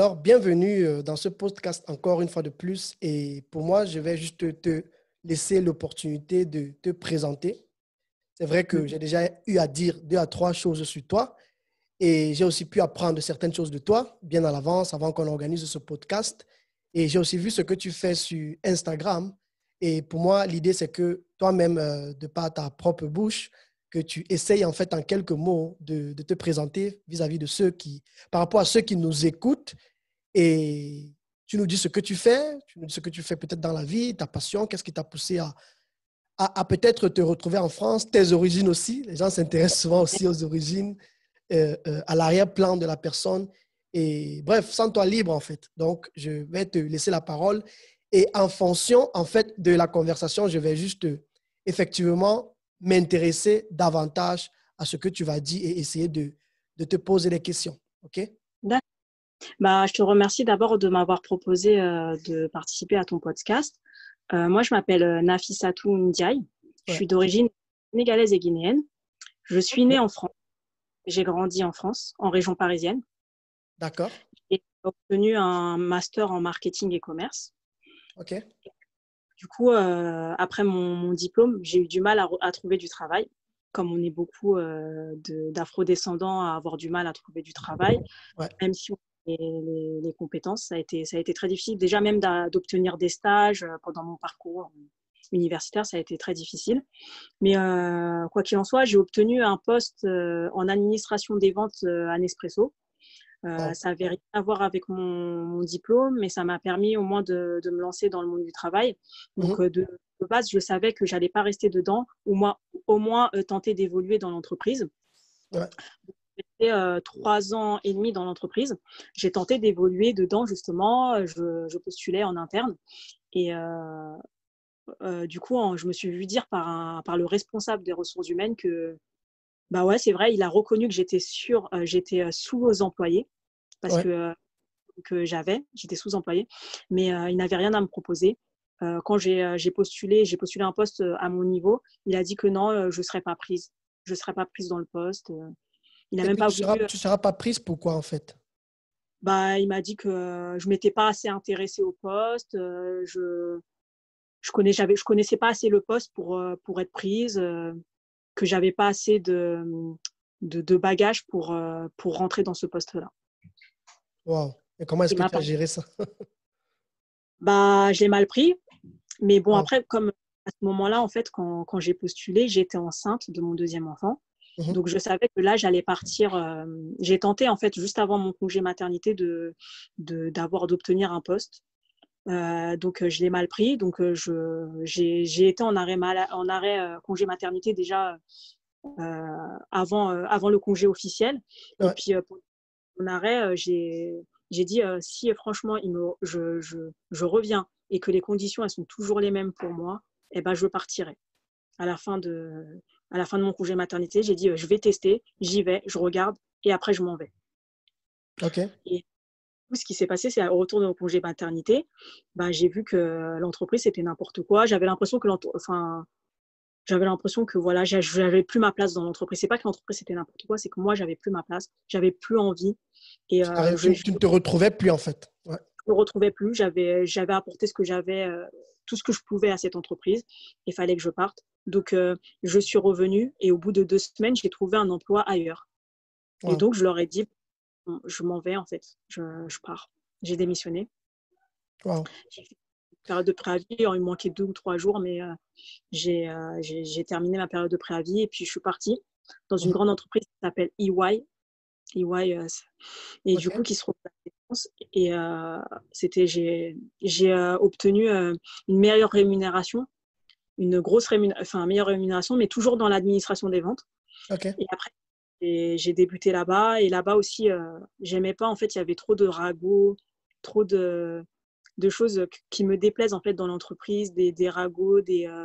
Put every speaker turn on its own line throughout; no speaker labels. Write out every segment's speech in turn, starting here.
Alors, bienvenue dans ce podcast encore une fois de plus. Et pour moi, je vais juste te laisser l'opportunité de te présenter. C'est vrai que j'ai déjà eu à dire deux à trois choses sur toi et j'ai aussi pu apprendre certaines choses de toi bien à l'avance avant qu'on organise ce podcast. Et j'ai aussi vu ce que tu fais sur Instagram. Et pour moi, l'idée, c'est que toi-même, de par ta propre bouche, que tu essayes en fait en quelques mots de te présenter vis-à-vis de ceux qui, par rapport à ceux qui nous écoutent et tu nous dis ce que tu fais, tu nous dis ce que tu fais peut-être dans la vie, ta passion, qu'est-ce qui t'a poussé à peut-être te retrouver en France, tes origines aussi. Les gens s'intéressent souvent aussi aux origines, à l'arrière-plan de la personne. Et bref, sens-toi libre en fait. Donc, je vais te laisser la parole. Et en fonction en fait de la conversation, je vais juste effectivement m'intéresser davantage à ce que tu vas dire et essayer de te poser des questions. OK?
D'accord. Je te remercie d'abord de m'avoir proposé de participer à ton podcast. Moi, je m'appelle Nafissatou Ndiaye. Je
Ouais.
suis d'origine sénégalaise et guinéenne. Je suis née
OK.
en France. J'ai grandi en France, en région parisienne.
D'accord.
Et j'ai obtenu un master en marketing et commerce.
OK.
Du coup, après mon diplôme, j'ai eu du mal à trouver du travail. Comme on est beaucoup d'afro-descendants à avoir du mal à trouver du travail,
Ouais.
même si on a les compétences, ça a été très difficile. Déjà, même d'obtenir des stages pendant mon parcours universitaire, ça a été très difficile. Mais quoi qu'il en soit, j'ai obtenu un poste en administration des ventes à Nespresso.
Wow.
Ça n'avait rien à voir avec mon diplôme, mais ça m'a permis au moins de me lancer dans le monde du travail. Donc,
Mhm.
de base, je savais que je n'allais pas rester dedans, ou moi, au moins tenter d'évoluer dans l'entreprise.
Ouais.
J'ai fait 3 ans et demi dans l'entreprise. J'ai tenté d'évoluer dedans, justement. Je postulais en interne. Et du coup, je me suis vue dire par le responsable des ressources humaines que, bah ouais, c'est vrai, il a reconnu que j'étais sous-employée parce
Ouais.
que j'étais sous-employée, mais il n'avait rien à me proposer. Quand j'ai postulé un poste à mon niveau, il a dit que non, je ne serais pas prise. Je ne serais pas prise dans le poste. Il n'a
Et
même
puis,
pas voulu.
tu seras pas prise pourquoi, en fait?
Il m'a dit que je ne m'étais pas assez intéressée au poste. Je connaissais pas assez le poste pour être prise, que j'avais pas assez de bagages pour rentrer dans ce poste-là.
Wow. Et comment est-ce
Il
que
m'a
tu as
pas.
géré ça?
Je l'ai mal pris. Mais bon,
Wow.
après, comme à ce moment-là, en fait, quand j'ai postulé, j'étais enceinte de mon deuxième enfant.
Mhm.
Donc, je savais que là, j'allais partir. J'ai tenté, en fait, juste avant mon congé maternité, d'obtenir un poste. Donc, je l'ai mal pris. Donc, j'ai été en arrêt congé maternité déjà avant le congé officiel. Et
Ouais.
puis, pour mon arrêt, j'ai dit si franchement, je reviens et que les conditions elles sont toujours les mêmes pour moi, eh ben, je partirai. À la fin de mon congé maternité, j'ai dit je vais tester, j'y vais, je regarde et après, je m'en vais.
OK.
Et ce qui s'est passé, c'est au retour de mon congé maternité, j'ai vu que l'entreprise, c'était n'importe quoi. J'avais l'impression que voilà, j'avais plus ma place dans l'entreprise. C'est pas que l'entreprise c'était n'importe quoi, c'est que moi j'avais plus ma place, j'avais plus envie et
Tu ne te retrouvais plus, en fait. Ouais.
me retrouvais plus. J'avais apporté ce que j'avais, tout ce que je pouvais à cette entreprise. Il fallait que je parte. Donc je suis revenue et au bout de 2 semaines, j'ai trouvé un emploi ailleurs. Et
Wow.
donc je leur ai dit, bon, je m'en vais en fait, je pars. J'ai démissionné.
Wow.
J'ai fait une période de préavis. Il me manquait 2 ou 3 jours, mais j'ai terminé ma période de préavis et puis je suis partie dans une
Mhm.
grande entreprise qui s'appelle EY. EY et du coup,
OK.
qui se trouve à la Défense. Et j'ai obtenu une meilleure rémunération, une meilleure rémunération, mais toujours dans l'administration des ventes.
OK.
Et après, j'ai débuté là-bas. Et là-bas aussi, j'aimais pas. En fait, il y avait trop de ragots, trop de choses qui me déplaisent en fait dans l'entreprise, des ragots,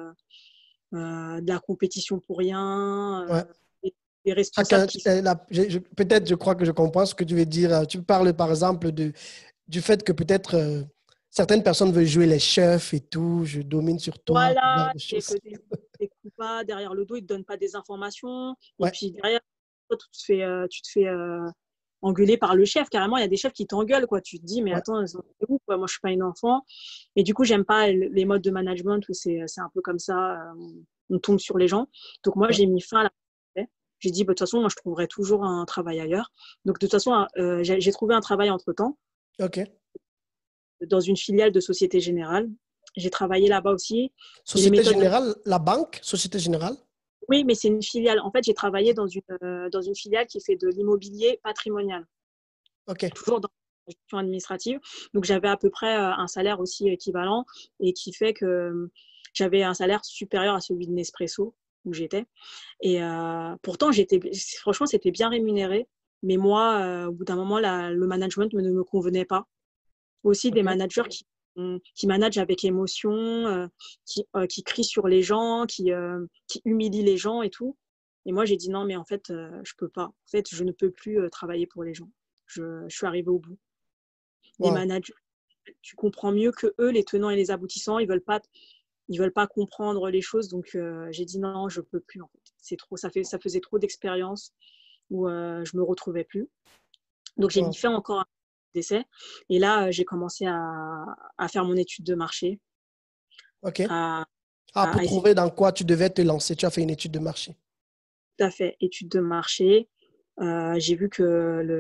de la compétition pour rien,
Ouais.
des responsables
Chacun,
qui
peut-être, je crois que je comprends ce que tu veux dire. Tu parles, par exemple, du fait que peut-être certaines personnes veulent jouer les chefs et tout. Je domine sur toi, ce genre
voilà,
de
et
choses.
que des coups pas derrière le dos, ils te donnent pas des informations. Et
Ouais.
puis derrière, toi, tu te fais engueulée par le chef. Carrément, il y a des chefs qui t'engueulent, quoi. Tu te dis, mais
Ouais.
attends, c'est où, quoi. Moi, je suis pas une enfant. Et du coup, j'aime pas les modes de management où c'est un peu comme ça, on tombe sur les gens. Donc, moi,
Ouais.
j'ai mis fin à la. J'ai dit, bah, de toute façon, moi, je trouverai toujours un travail ailleurs. Donc, de toute façon, j'ai trouvé un travail entre-temps
OK.
dans une filiale de Société Générale. J'ai travaillé là-bas aussi. Et les
Société
méthodes de.
Générale, la banque, Société Générale.
Oui, mais c'est une filiale. En fait, j'ai travaillé dans une filiale qui fait de l'immobilier patrimonial,
OK.
toujours dans la gestion administrative. Donc, j'avais à peu près un salaire aussi équivalent et qui fait que j'avais un salaire supérieur à celui de Nespresso où j'étais. Et pourtant, franchement, c'était bien rémunéré. Mais moi, au bout d'un moment, le management ne me convenait pas. Aussi des
OK.
managers qui managent avec émotion, qui crient sur les gens, qui humilient les gens et tout. Et moi, j'ai dit non, mais en fait, je peux pas. En fait, je ne peux plus travailler pour les gens. Je suis arrivée au bout. Les
Wow.
managers, tu comprends mieux que eux les tenants et les aboutissants. Ils veulent pas comprendre les choses. Donc, j'ai dit non, je peux plus. En fait, c'est trop. Ça faisait trop d'expérience où je me retrouvais plus. Donc, j'ai mis
Wow.
fin encore à d'essai. Et là, j'ai commencé à faire mon étude de marché,
OK.
à,
Ah, pour
à essayer
trouver dans quoi tu devais te lancer, tu as fait une étude de marché.
tout à fait étude de marché. J'ai vu que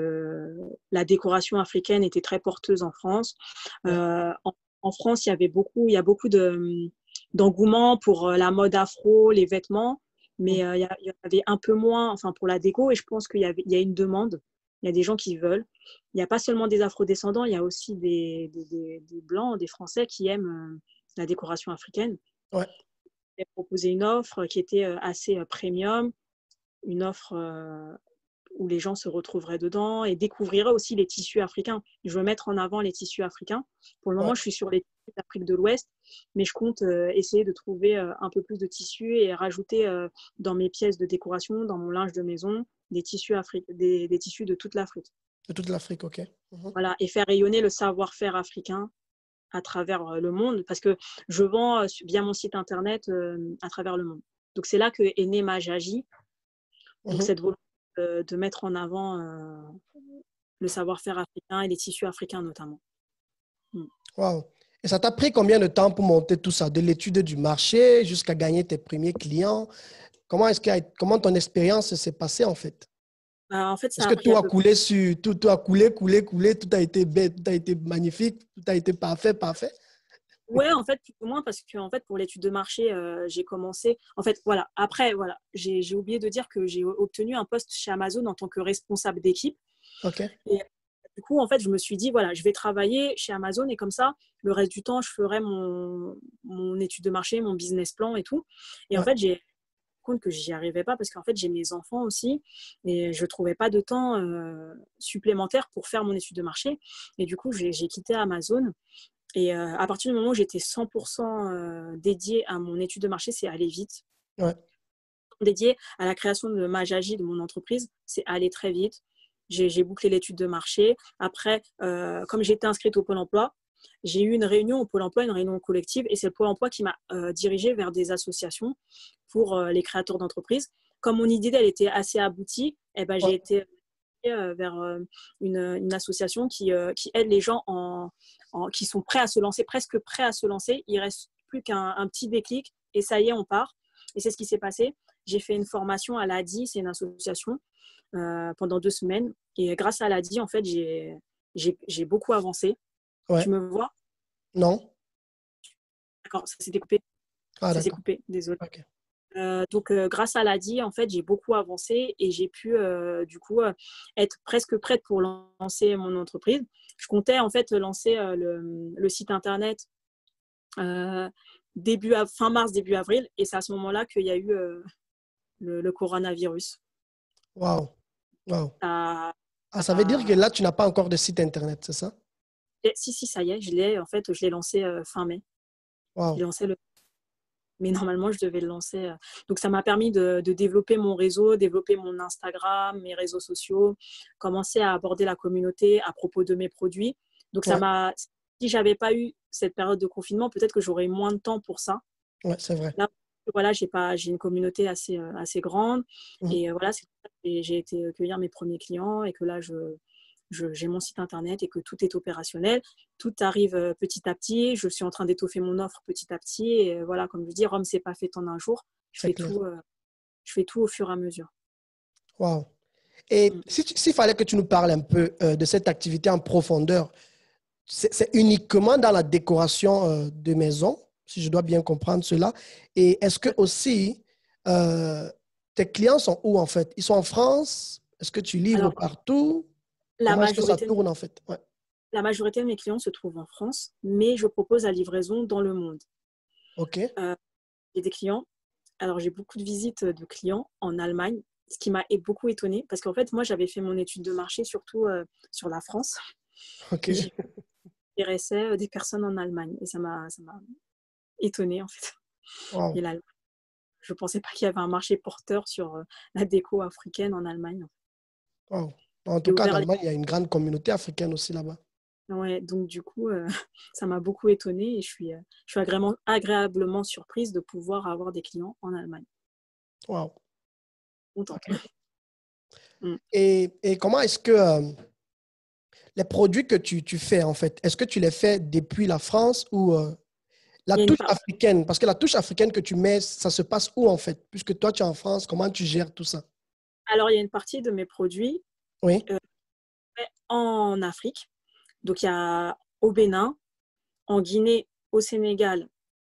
la décoration africaine était très porteuse en France.
Ouais.
En France, il y a beaucoup d'engouement pour la mode afro, les vêtements, mais
Mhm.
il y avait un peu moins, enfin pour la déco, et je pense il y a une demande. Il y a des gens qui veulent. Il n'y a pas seulement des afro-descendants, il y a aussi des blancs, des Français qui aiment la décoration africaine.
Ouais.
J'ai proposé une offre qui était assez premium, une offre où les gens se retrouveraient dedans et découvriraient aussi les tissus africains. Je veux mettre en avant les tissus africains. Pour le
Ouais.
moment, je suis sur les tissus d'Afrique de l'Ouest, mais je compte essayer de trouver un peu plus de tissus et rajouter dans mes pièces de décoration, dans mon linge de maison, des tissus de toute l'Afrique.
De toute l'Afrique, OK. Mhm.
Voilà, et faire rayonner le savoir-faire africain à travers le monde, parce que je vends via mon site internet à travers le monde. Donc c'est là que est né Majaji, donc
Mhm.
cette volonté de mettre en avant le savoir-faire africain et les tissus africains notamment. Mm.
Wow. Et ça t'a pris combien de temps pour monter tout ça, de l'étude du marché jusqu'à gagner tes premiers clients? Comment ton expérience s'est passée en fait?
En fait,
Est-ce
ça
que
a pris
tout
à
a
peu
coulé tout a coulé, tout a été bête, tout a été magnifique, tout a été parfait, parfait?
Ouais, en fait, plus ou moins, parce que en fait, pour l'étude de marché, j'ai commencé. En fait, voilà. Après, voilà, j'ai oublié de dire que j'ai obtenu un poste chez Amazon en tant que responsable d'équipe.
OK.
Et du coup, en fait, je me suis dit, voilà, je vais travailler chez Amazon et comme ça, le reste du temps, je ferai mon étude de marché, mon business plan et tout. Et en
Ouais.
fait, j'ai compte que j'y arrivais pas parce qu'en fait, j'ai mes enfants aussi et je trouvais pas de temps supplémentaire pour faire mon étude de marché. Et du coup, j'ai quitté Amazon. Et à partir du moment où j'étais 100% dédiée à mon étude de marché, c'est aller vite.
Ouais.
Dédiée à la création de Majaji, de mon entreprise, c'est aller très vite. J'ai bouclé l'étude de marché. Après, comme j'étais inscrite au Pôle emploi, j'ai eu une réunion au Pôle emploi, une réunion collective, et c'est le Pôle emploi qui m'a dirigée vers des associations pour les créateurs d'entreprises. Comme mon idée, elle était assez aboutie, eh ben,
Ouais.
j'ai été vers une association qui aide les gens qui sont prêts à se lancer, presque prêts à se lancer. Il ne reste plus qu'un petit déclic et ça y est, on part. Et c'est ce qui s'est passé. J'ai fait une formation à l'ADI, c'est une association, pendant 2 semaines. Et grâce à l'ADI, en fait, j'ai beaucoup avancé.
Ouais.
Tu me vois?
Non?
D'accord, ça s'est coupé.
Ah,
Ça s'est
d'accord.
coupé, désolé.
OK.
Donc, grâce à l'ADI, en fait, j'ai beaucoup avancé et j'ai pu, du coup, être presque prête pour lancer mon entreprise. Je comptais, en fait, lancer le site Internet euh, fin mars, début avril. Et c'est à ce moment-là qu'il y a eu le coronavirus.
Wow. Wow.
Ça-
Ah, ça veut dire que là, tu n'as pas encore de site Internet, c'est ça?
Si, ça y est, je l'ai lancé fin mai. Je
Wow.
l'ai lancé mais normalement, je devais le lancer. Donc, ça m'a permis de développer mon réseau, développer mon Instagram, mes réseaux sociaux, commencer à aborder la communauté à propos de mes produits. Donc,
Ouais.
si j'avais pas eu cette période de confinement, peut-être que j'aurais eu moins de temps pour ça.
Ouais, c'est vrai.
Là, voilà, j'ai une communauté assez grande.
Mhm.
Et voilà, c'est pour ça que j'ai été cueillir mes premiers clients et que là, j'ai mon site internet et que tout est opérationnel. Tout arrive petit à petit. Je suis en train d'étoffer mon offre petit à petit. Et voilà, comme je dis, Rome, c'est pas fait en un jour.
C'est clair.
Je fais tout au fur et à mesure.
Wow. Et
Mm.
s'il fallait que tu nous parles un peu de cette activité en profondeur, c'est uniquement dans la décoration de maison, si je dois bien comprendre cela. Et est-ce que aussi, euh, tes clients sont où en fait? Ils sont en France? Est-ce que tu livres
Alors,
partout?
la
Comment est-ce que ça
majorité,
tourne en fait? Ouais.
la majorité de mes clients se trouvent en France, mais je propose la livraison dans le monde.
OK.
Euh, j'ai des clients. Alors, j'ai beaucoup de visites de clients en Allemagne, ce qui m'a beaucoup étonnée parce qu'en fait, moi, j'avais fait mon étude de marché surtout sur la France.
OK.
Et j'intéressais des personnes en Allemagne et ça m'a étonnée en fait.
Wow.
Et là, je ne pensais pas qu'il y avait un marché porteur sur la déco africaine en Allemagne.
Wow. En tout
J'ai
cas, en
ouvert les...
Allemagne, il y a une grande communauté africaine aussi là-bas.
Ouais, donc du coup, ça m'a beaucoup étonnée et je suis agréablement surprise de pouvoir avoir des clients en Allemagne.
Wow.
Contente.
OK.
Mm.
Et comment est-ce que les produits que tu fais, en fait, est-ce que tu les fais depuis la France ou la
Il y a une
touche
part.
africaine? Parce que la touche africaine que tu mets, ça se passe où, en fait? Puisque toi, tu es en France, comment tu gères tout ça?
Alors, il y a une partie de mes produits
Oui.
euh, en Afrique. Donc, il y a au Bénin, en Guinée, au Sénégal,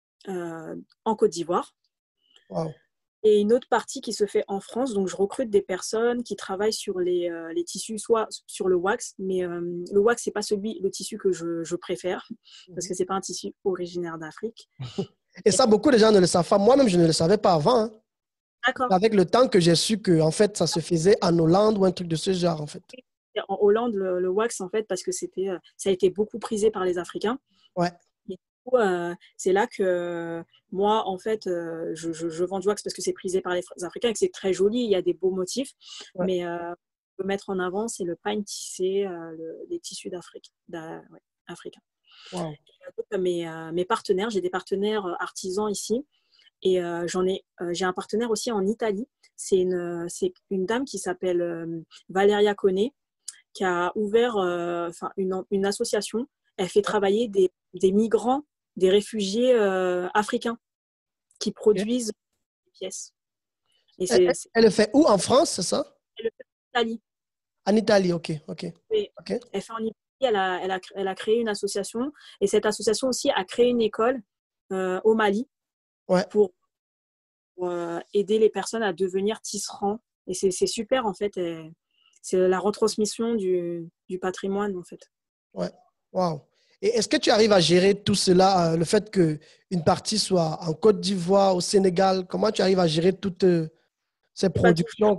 en Côte d'Ivoire.
Wow.
Et une autre partie qui se fait en France. Donc, je recrute des personnes qui travaillent sur les tissus, soit sur le wax, mais le wax, c'est pas le tissu que je préfère, parce que c'est pas un tissu originaire d'Afrique.
Et ça, beaucoup de gens ne le savent pas. Moi-même, je ne le savais pas avant, hein.
D'accord.
Avec le temps que j'ai su que, en fait, ça se faisait en Hollande ou un truc de ce genre, en fait.
En Hollande, le wax, en fait, parce que ça a été beaucoup prisé par les Africains.
Ouais.
Et du coup, c'est là que moi, en fait, je vends du wax parce que c'est prisé par les Africains et que c'est très joli. Il y a des beaux motifs,
Ouais.
mais je peux mettre en avant, c'est le pagne tissé, les tissus d'Afrique, ouais, africains.
Wow.
Donc, mes partenaires, j'ai des partenaires artisans ici et j'ai un partenaire aussi en Italie. C'est une dame qui s'appelle Valeria Cone qui a ouvert une association. Elle fait travailler des migrants, des réfugiés africains qui
OK.
produisent des pièces. Et
Elle le fait où? En France, c'est ça?
elle le fait en Italie.
En Italie, OK. OK.
Et
OK.
elle fait en Italie. Elle a créé une association. Et cette association aussi a créé une école au Mali
Ouais.
pour aider les personnes à devenir tisserands. Et c'est super, en fait. C'est la retransmission du patrimoine, en fait.
Ouais. Wow. Et est-ce que tu arrives à gérer tout cela, le fait qu'une partie soit en Côte d'Ivoire, au Sénégal, comment tu arrives à gérer toutes ces
C'est pas tout.
productions,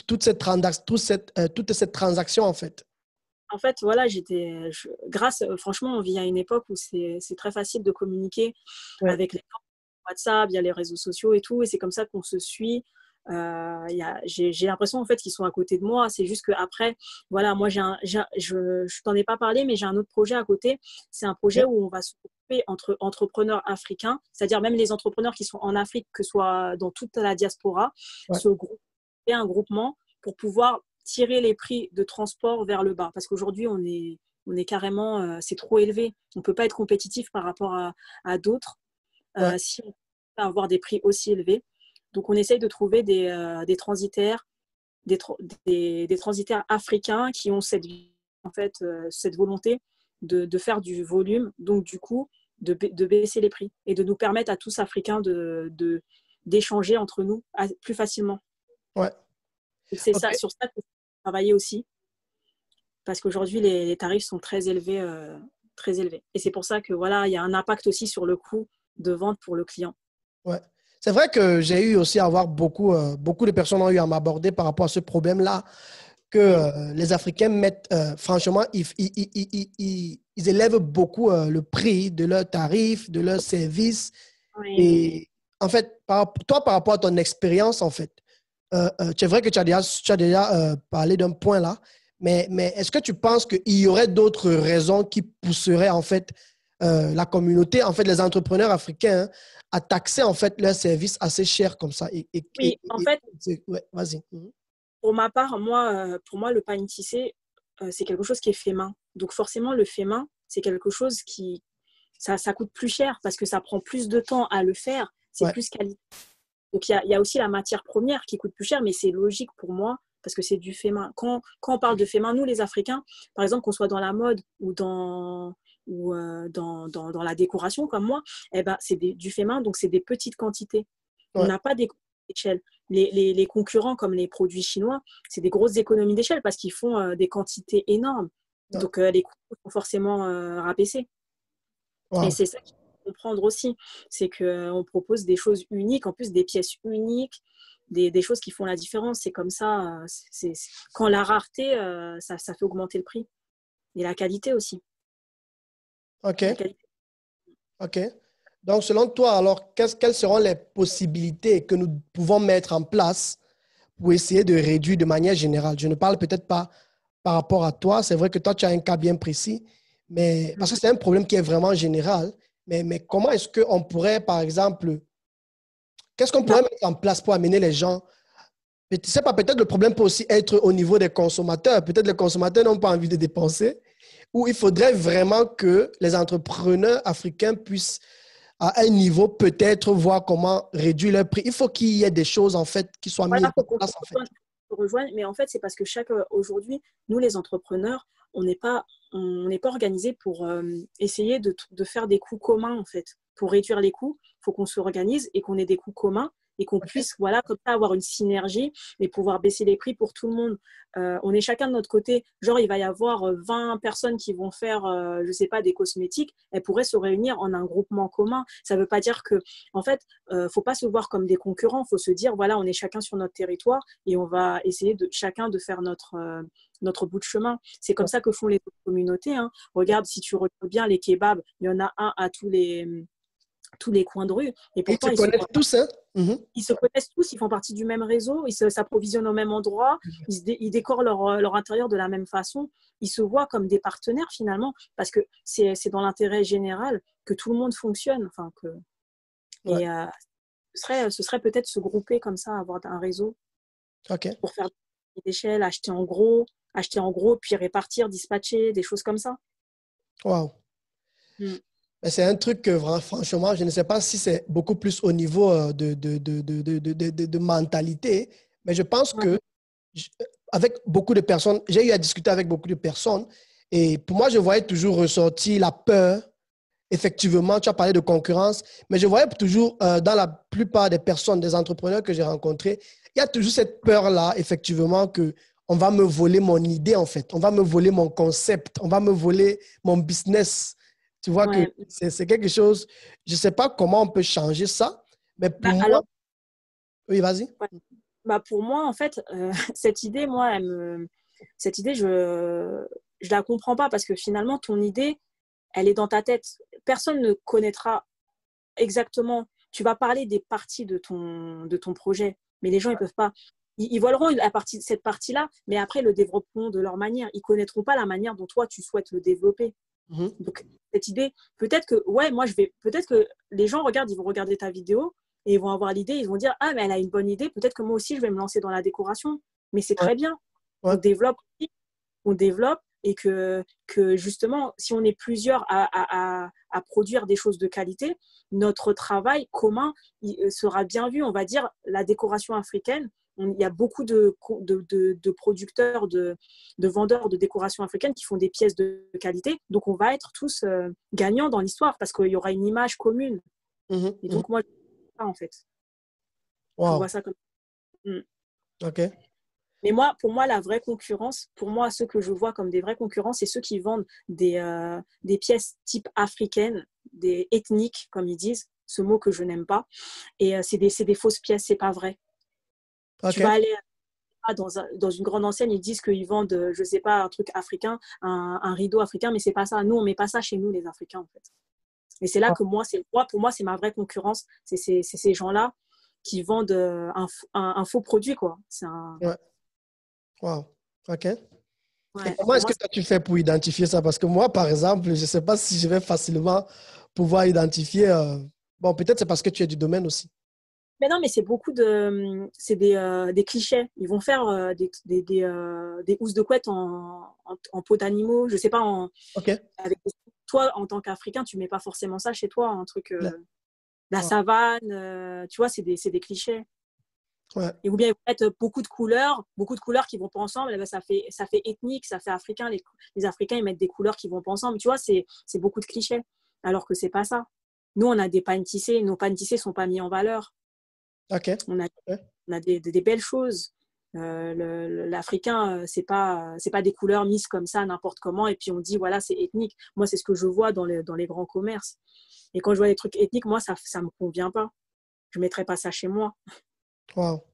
toute cette transaction, en fait?
En fait, voilà, franchement, on vit à une époque où c'est très facile de communiquer
Ouais.
avec les gens, WhatsApp, il y a les réseaux sociaux et tout, et c'est comme ça qu'on se suit. J'ai l'impression en fait qu'ils sont à côté de moi. C'est juste que après, voilà, moi je t'en ai pas parlé, mais j'ai un autre projet à côté. C'est un projet
OK.
où on va se grouper entre entrepreneurs africains, c'est-à-dire même les entrepreneurs qui sont en Afrique, que ce soit dans toute la diaspora,
Ouais.
se grouper un groupement pour pouvoir tirer les prix de transport vers le bas. Parce qu'aujourd'hui, on est carrément, c'est trop élevé. On ne peut pas être compétitif par rapport à d'autres
Ouais.
si on peut avoir des prix aussi élevés. Donc, on essaye de trouver des transitaires, des transitaires africains qui ont en fait, cette volonté de faire du volume, donc du coup, de baisser les prix et de nous permettre à tous Africains d'échanger entre nous plus facilement.
Ouais.
Donc, c'est
OK.
ça, sur ça que je travailler aussi, parce qu'aujourd'hui, les tarifs sont très élevés, très élevés. Et c'est pour ça que voilà, il y a un impact aussi sur le coût de vente pour le client.
Ouais. C'est vrai que j'ai eu aussi à avoir beaucoup de personnes ont eu à m'aborder par rapport à ce problème-là, que
Oui,
les Africains mettent, franchement, ils élèvent beaucoup le prix de leurs tarifs, de leurs services.
oui, oui, oui.
Et en fait, toi, par rapport à ton expérience, en fait, c'est vrai que tu as déjà parlé d'un point là, mais est-ce que tu penses qu'il y aurait d'autres raisons qui pousseraient, en fait, la communauté, en fait, les entrepreneurs africains, hein, à taxer en fait leurs services assez cher comme ça.
Oui, en fait,
Ouais, vas-y.
pour ma part, pour moi, le pain tissé, c'est quelque chose qui est fait main. Donc forcément, le fait main, c'est quelque chose qui, ça coûte plus cher parce que ça prend plus de temps à le faire, c'est
Ouais,
plus qualité. Donc il y a aussi la matière première qui coûte plus cher, mais c'est logique pour moi parce que c'est du fait main. Quand on parle de fait main, nous les Africains, par exemple, qu'on soit dans la mode ou dans la décoration comme moi, eh ben, c'est du fait main, donc c'est des petites quantités. On
ouais,
n'a pas d'économie d'échelle. Les concurrents comme les produits chinois, c'est des grosses économies d'échelle parce qu'ils font des quantités énormes.
ouais.
Donc les coûts sont forcément rabaissés. Et
Wow.
c'est ça qu'il faut comprendre aussi, c'est qu'on propose des choses uniques, en plus des pièces uniques, des choses qui font la différence. C'est comme ça, quand la rareté, ça fait augmenter le prix. Et la qualité aussi.
OK,
La qualité.
OK. Donc, selon toi, alors, quelles seront les possibilités que nous pouvons mettre en place pour essayer de réduire de manière générale? Je ne parle peut-être pas par rapport à toi. C'est vrai que toi, tu as un cas bien précis, mais parce que c'est un problème qui est vraiment général. Mais comment est-ce qu'on pourrait, par exemple, qu'est-ce qu'on pourrait
Bah,
mettre en place pour amener les gens? Je ne sais pas, peut-être le problème peut aussi être au niveau des consommateurs. Peut-être les consommateurs n'ont pas envie de dépenser, ou il faudrait vraiment que les entrepreneurs africains puissent, à un niveau, peut-être voir comment réduire leur prix. Il faut qu'il y ait des choses, en fait, qui soient mises
voilà,
en
faut qu'on se
place, en fait.
rejoigne. Mais en fait, c'est parce que aujourd'hui, nous les entrepreneurs, on n'est pas organisés pour essayer de faire des coûts communs en fait. Pour réduire les coûts, il faut qu'on s'organise et qu'on ait des coûts communs et qu'on
OK?
puisse, voilà, comme ça, avoir une synergie et pouvoir baisser les prix pour tout le monde. On est chacun de notre côté. Genre, il va y avoir 20 personnes qui vont faire, je sais pas, des cosmétiques. Elles pourraient se réunir en un groupement commun. Ça ne veut pas dire que, en fait, faut pas se voir comme des concurrents. Faut se dire, voilà, on est chacun sur notre territoire et on va essayer chacun de faire notre bout de chemin. C'est comme ça que font les communautés. Hein. Regarde, si tu regardes bien les kebabs, il y en a un à tous les coins de rue. Et
Ils se
pourtant,
connaissent tous, hein? Mhm.
ils se connaissent tous, ils font partie du même réseau, ils s'approvisionnent au même endroit, ils décorent leur intérieur de la même façon. Ils se voient comme des partenaires finalement, parce que c'est dans l'intérêt général que tout le monde fonctionne. Enfin,
Ouais.
et ce serait peut-être se grouper comme ça, avoir un réseau
OK.
pour faire des échelles, acheter en gros, puis répartir, dispatcher, des choses comme ça.
Wow.
Mm.
Mais c'est un truc que, franchement, je ne sais pas si c'est beaucoup plus au niveau de mentalité, mais je pense
Ouais.
que je- avec beaucoup de personnes, j'ai eu à discuter avec beaucoup de personnes et pour moi, je voyais toujours ressortir la peur. Effectivement, tu as parlé de concurrence, mais je voyais toujours dans la plupart des personnes, des entrepreneurs que j'ai rencontrés, il y a toujours cette peur-là, effectivement, que on va me voler mon idée, en fait. On va me voler mon concept. On va me voler mon business. Tu vois que
Ouais.
c'est quelque chose, je ne sais pas comment on peut changer ça, mais pour
Bah,
moi,
alors,
oui, vas-y.
ouais. Bah, pour moi, en fait, cette idée, moi, cette idée, je la comprends pas parce que finalement, ton idée, elle est dans ta tête. Personne ne connaîtra exactement. Tu vas parler des parties de ton projet, mais les gens, ils peuvent pas. Ils voleront cette partie-là, mais après, ils le développeront de leur manière. Ils connaîtront pas la manière dont toi, tu souhaites le développer.
Mhm.
Donc, cette idée, peut-être que, ouais, peut-être que les gens regardent, ils vont regarder ta vidéo et ils vont avoir l'idée, ils vont dire, ah, mais elle a une bonne idée, peut-être que moi aussi, je vais me lancer dans la décoration. Mais c'est
Ouais,
très bien.
ouais,
On développe et que justement, si on est plusieurs à produire des choses de qualité, notre travail commun sera bien vu. On va dire, la décoration africaine, il y a beaucoup de producteurs, de vendeurs de décoration africaine qui font des pièces de qualité. Donc, on va être tous gagnants dans l'histoire parce qu'il y aura une image commune.
mhm,
Et
mhm.
donc, moi, je vois ça, en fait. Je
Wow.
vois ça comme ça.
OK.
Mais moi, pour moi, la vraie concurrence, pour moi, ceux que je vois comme des vrais concurrents, c'est ceux qui vendent des pièces type africaines, des ethniques, comme ils disent, ce mot que je n'aime pas. Et c'est des fausses pièces, c'est pas vrai. Tu
OK.
vas aller dans une grande enseigne, ils disent qu'ils vendent, je sais pas, un truc africain, un rideau africain, mais c'est pas ça. Nous, on met pas ça chez nous, les Africains, en fait. Et c'est là
Ah,
que pour moi, c'est ma vraie concurrence. C'est ces gens-là qui vendent un faux produit, quoi. C'est un,
ouais. Wow. OK. Et
Ouais,
comment
pour
est-ce
moi,
que toi, tu fais pour identifier ça? Parce que moi, par exemple, je ne sais pas si je vais facilement pouvoir identifier. Bon, peut-être c'est parce que tu es du domaine aussi.
mais non, mais c'est beaucoup de, c'est des clichés. Ils vont faire des housses de couette en peau d'animaux. Je sais pas,
OK.
avec, toi, en tant qu'Africain, tu mets pas forcément ça chez toi, un truc,
Clair.
la
Ouais.
savane, tu vois, c'est des clichés.
Ouais.
Et ou bien ils vont mettre beaucoup de couleurs qui vont pas ensemble. Eh ben, ça fait ethnique, ça fait africain. Les Africains, ils mettent des couleurs qui vont pas ensemble. Tu vois, c'est beaucoup de clichés. Alors que c'est pas ça. Nous, on a des pannes tissées. Nos pannes tissées sont pas mis en valeur.
OK.
On a,
Ouais.
on a des belles choses. L'Africain, c'est pas des couleurs mises comme ça n'importe comment et puis on dit voilà c'est ethnique. Moi c'est ce que je vois dans les grands commerces. Et quand je vois des trucs ethniques, moi ça me convient pas. Je mettrais pas ça chez moi.
Wow.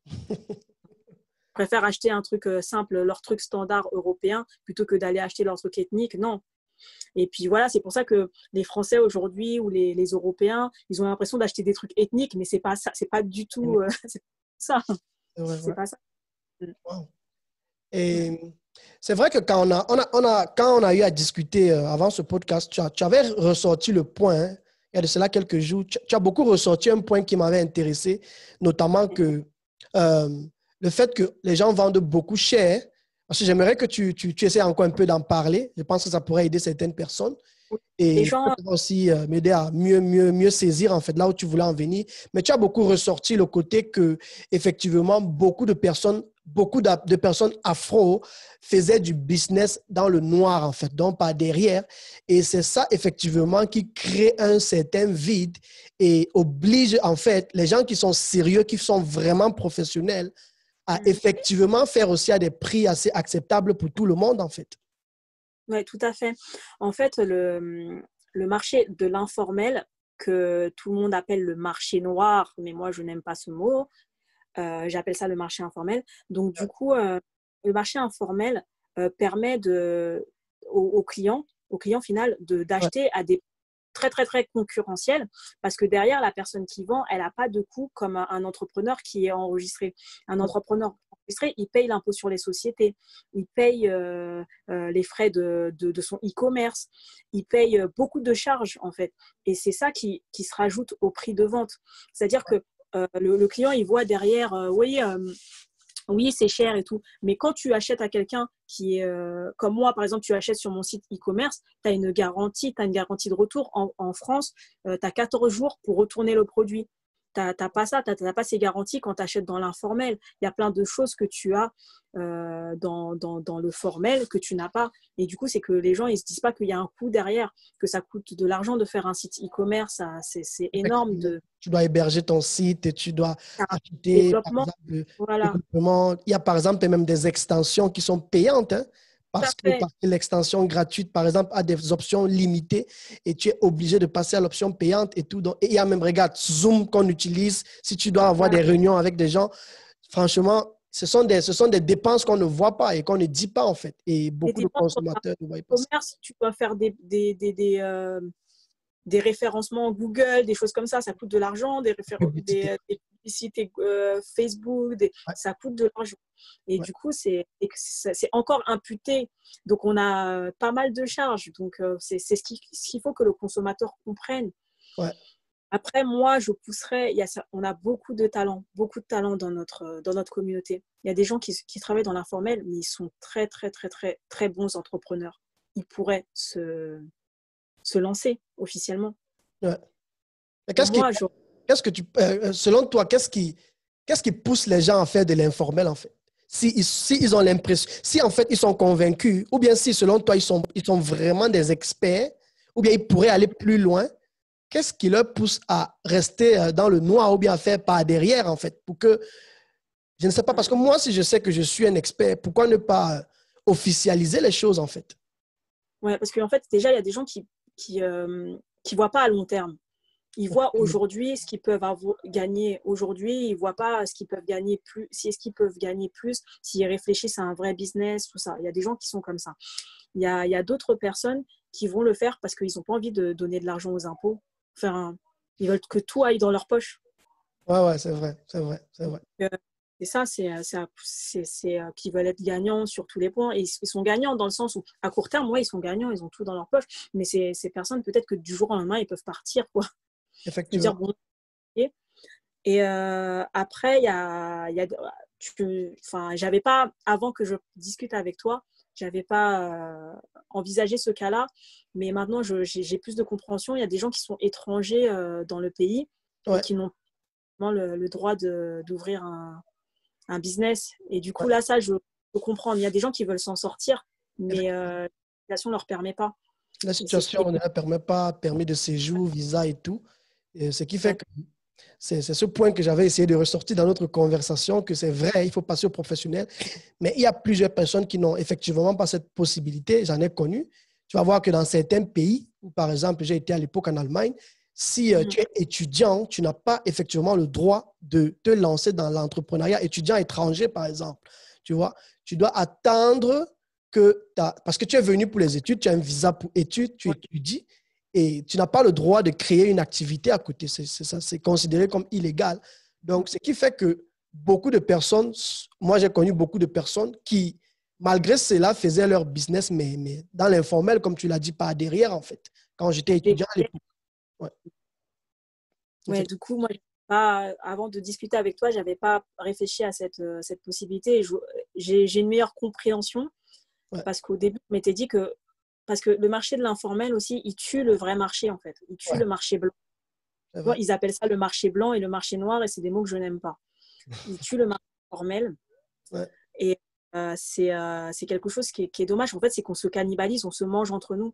Je préfère acheter un truc simple, leur truc standard européen, plutôt que d'aller acheter leur truc ethnique. Non. Et puis voilà, c'est pour ça que les Français aujourd'hui ou les Européens, ils ont l'impression d'acheter des trucs ethniques, mais c'est pas ça, c'est pas du tout c'est ça.
C'est vrai,
C'est
ouais.
pas ça.
Wow.
Ouais.
Et c'est vrai que quand on a eu à discuter avant ce podcast, tu avais ressorti le point, hein, il y a de cela quelques jours, tu as beaucoup ressorti un point qui m'avait intéressé, notamment que euh, le fait que les gens vendent beaucoup cher, parce que j'aimerais que tu essaies encore un peu d'en parler. Je pense que ça pourrait aider certaines personnes.
Les
Et
gens,
ça va aussi m'aider à mieux saisir en fait là où tu voulais en venir. Mais tu as beaucoup ressorti le côté que effectivement beaucoup de personnes afro faisaient du business dans le noir en fait, donc pas derrière. Et c'est ça effectivement qui crée un certain vide et oblige en fait les gens qui sont sérieux, qui sont vraiment professionnels à effectivement faire aussi à des prix assez acceptables pour tout le monde en fait.
ouais, tout à fait. En fait, le marché de l'informel, que tout le monde appelle le marché noir, mais moi je n'aime pas ce mot, j'appelle ça le marché informel. Donc du coup, le marché informel permet au client final
Ouais,
d'acheter à des très très très concurrentiels parce que derrière la personne qui vend elle n'a pas de coût comme un entrepreneur qui est enregistré. Un
ouais,
entrepreneur enregistré il paye l'impôt sur les sociétés, il paye les frais de son e-commerce, il paye beaucoup de charges en fait et c'est ça qui se rajoute au prix de vente, c'est à dire que le client il voit derrière oui oui, c'est cher et tout. Mais quand tu achètes à quelqu'un qui est comme moi, par exemple, tu achètes sur mon site e-commerce, tu as une garantie, tu as une garantie de retour. En France, tu as 14 jours pour retourner le produit. Tu n'as pas ça, tu n'as pas ces garanties quand tu achètes dans l'informel. Il y a plein de choses que tu as dans le formel que tu n'as pas. Et du coup, c'est que les gens, ils ne se disent pas qu'il y a un coût derrière, que ça coûte de l'argent de faire un site e-commerce. C'est énorme
effectivement.
de
Tu dois héberger ton site et tu dois acheter, par
développement.
exemple, le
Voilà,
développement. Il y a par exemple même des extensions qui sont payantes, hein,
tout à
parce
fait.
que l'extension gratuite, par exemple, a des options limitées et tu es obligé de passer à l'option payante et tout. Donc, et il y a même, regarde, Zoom qu'on utilise. Si tu dois avoir
Voilà.
des réunions avec des gens, franchement, ce sont des dépenses qu'on ne voit pas et qu'on ne dit pas en fait. Et
Et
beaucoup
des
de
fois, dans un
consommateurs ne voient pas ça.
commerce, tu dois faire des référencements Google, des choses comme ça coûte de l'argent,
Publicité.
des publicités Facebook,
Ouais,
ça coûte de l'argent. Et
ouais,
du coup, c'est encore imputé. Donc, on a pas mal de charges. Donc, c'est ce qu'il faut que le consommateur comprenne.
ouais.
Après, moi, je pousserais, on a beaucoup de talent dans notre communauté. Il y a des gens qui travaillent dans l'informel, mais ils sont très, très, très, très, très bons entrepreneurs. Ils pourraient se lancer officiellement.
Ouais. Mais
Et moi,
selon toi, qu'est-ce qui pousse les gens à faire de l'informel, en fait? Si ils ont l'impression, si en fait ils sont convaincus, ou bien si selon toi ils sont vraiment des experts, ou bien ils pourraient aller plus loin, qu'est-ce qui leur pousse à rester dans le noir ou bien à faire par derrière, en fait, pour que, je ne sais pas, parce que moi, si je sais que je suis un expert, pourquoi ne pas officialiser les choses, en fait?
ouais, parce qu'en fait, déjà, il y a des gens qui voient pas à long terme. Ils voient aujourd'hui ce qu'ils peuvent gagner aujourd'hui, ils voient pas ce qu'ils peuvent gagner plus, si est-ce qu'ils peuvent gagner plus, s'ils réfléchissent à un vrai business, tout ça. Il y a des gens qui sont comme ça. Il y a d'autres personnes qui vont le faire parce qu'ils n'ont pas envie de donner de l'argent aux impôts. Enfin, ils veulent que tout aille dans leur poche.
Ouais, ouais, c'est vrai, c'est vrai, c'est vrai.
Et ça, qu'ils veulent être gagnants sur tous les points. Et ils sont gagnants dans le sens où, à court terme, ouais, ils sont gagnants, ils ont tout dans leur poche. Mais ces personnes, peut-être que du jour au lendemain, ils peuvent partir, quoi. De dire,
Effectivement.
bon, ok. Et après, j'avais pas, avant que je discute avec toi, j'avais pas envisagé ce cas-là. Mais maintenant, j'ai plus de compréhension. Il y a des gens qui sont étrangers dans le pays et
Ouais,
qui n'ont pas le droit d'ouvrir un business. Et du coup,
ouais.
là, ça, je peux comprendre. Il y a des gens qui veulent s'en sortir, mais
Effectivement.
la situation ne leur permet pas.
La
Et c'est ce qui
situation
est
ne la permet pas, permis de séjour, visa et tout. Et ce qui fait
compliqué.
que c'est ce point que j'avais essayé de ressortir dans notre conversation, que c'est vrai, il faut passer au professionnel. Mais il y a plusieurs personnes qui n'ont effectivement pas cette possibilité. J'en ai connu. Tu vas voir que dans certains pays, où par exemple, j'ai été à l'époque en Allemagne, si tu es étudiant, tu n'as pas effectivement le droit de te lancer dans l'entrepreneuriat étudiant étranger, par exemple. Tu vois, tu dois attendre parce que tu es venu pour les études, tu as un visa pour études, tu
Ouais,
étudies et tu n'as pas le droit de créer une activité à côté. C'est considéré comme illégal. Donc, ce qui fait que beaucoup de personnes, moi j'ai connu beaucoup de personnes qui, malgré cela, faisaient leur business, mais dans l'informel, comme tu l'as dit, pas derrière en fait, quand j'étais étudiant à l'époque. Ouais,
ouais, du coup, moi, avant de discuter avec toi, je n'avais pas réfléchi à cette possibilité. J'ai une meilleure compréhension
ouais,
parce qu'au début, je m'étais dit que, parce que le marché de l'informel aussi, il tue le vrai marché en fait. Il tue
ouais,
le marché blanc.
c'est
Bon,
vrai.
ils appellent ça le marché blanc et le marché noir et c'est des mots que je n'aime pas. Il tue le marché formel
Ouais,
et c'est quelque chose qui est dommage. En fait, c'est qu'on se cannibalise, on se mange entre nous.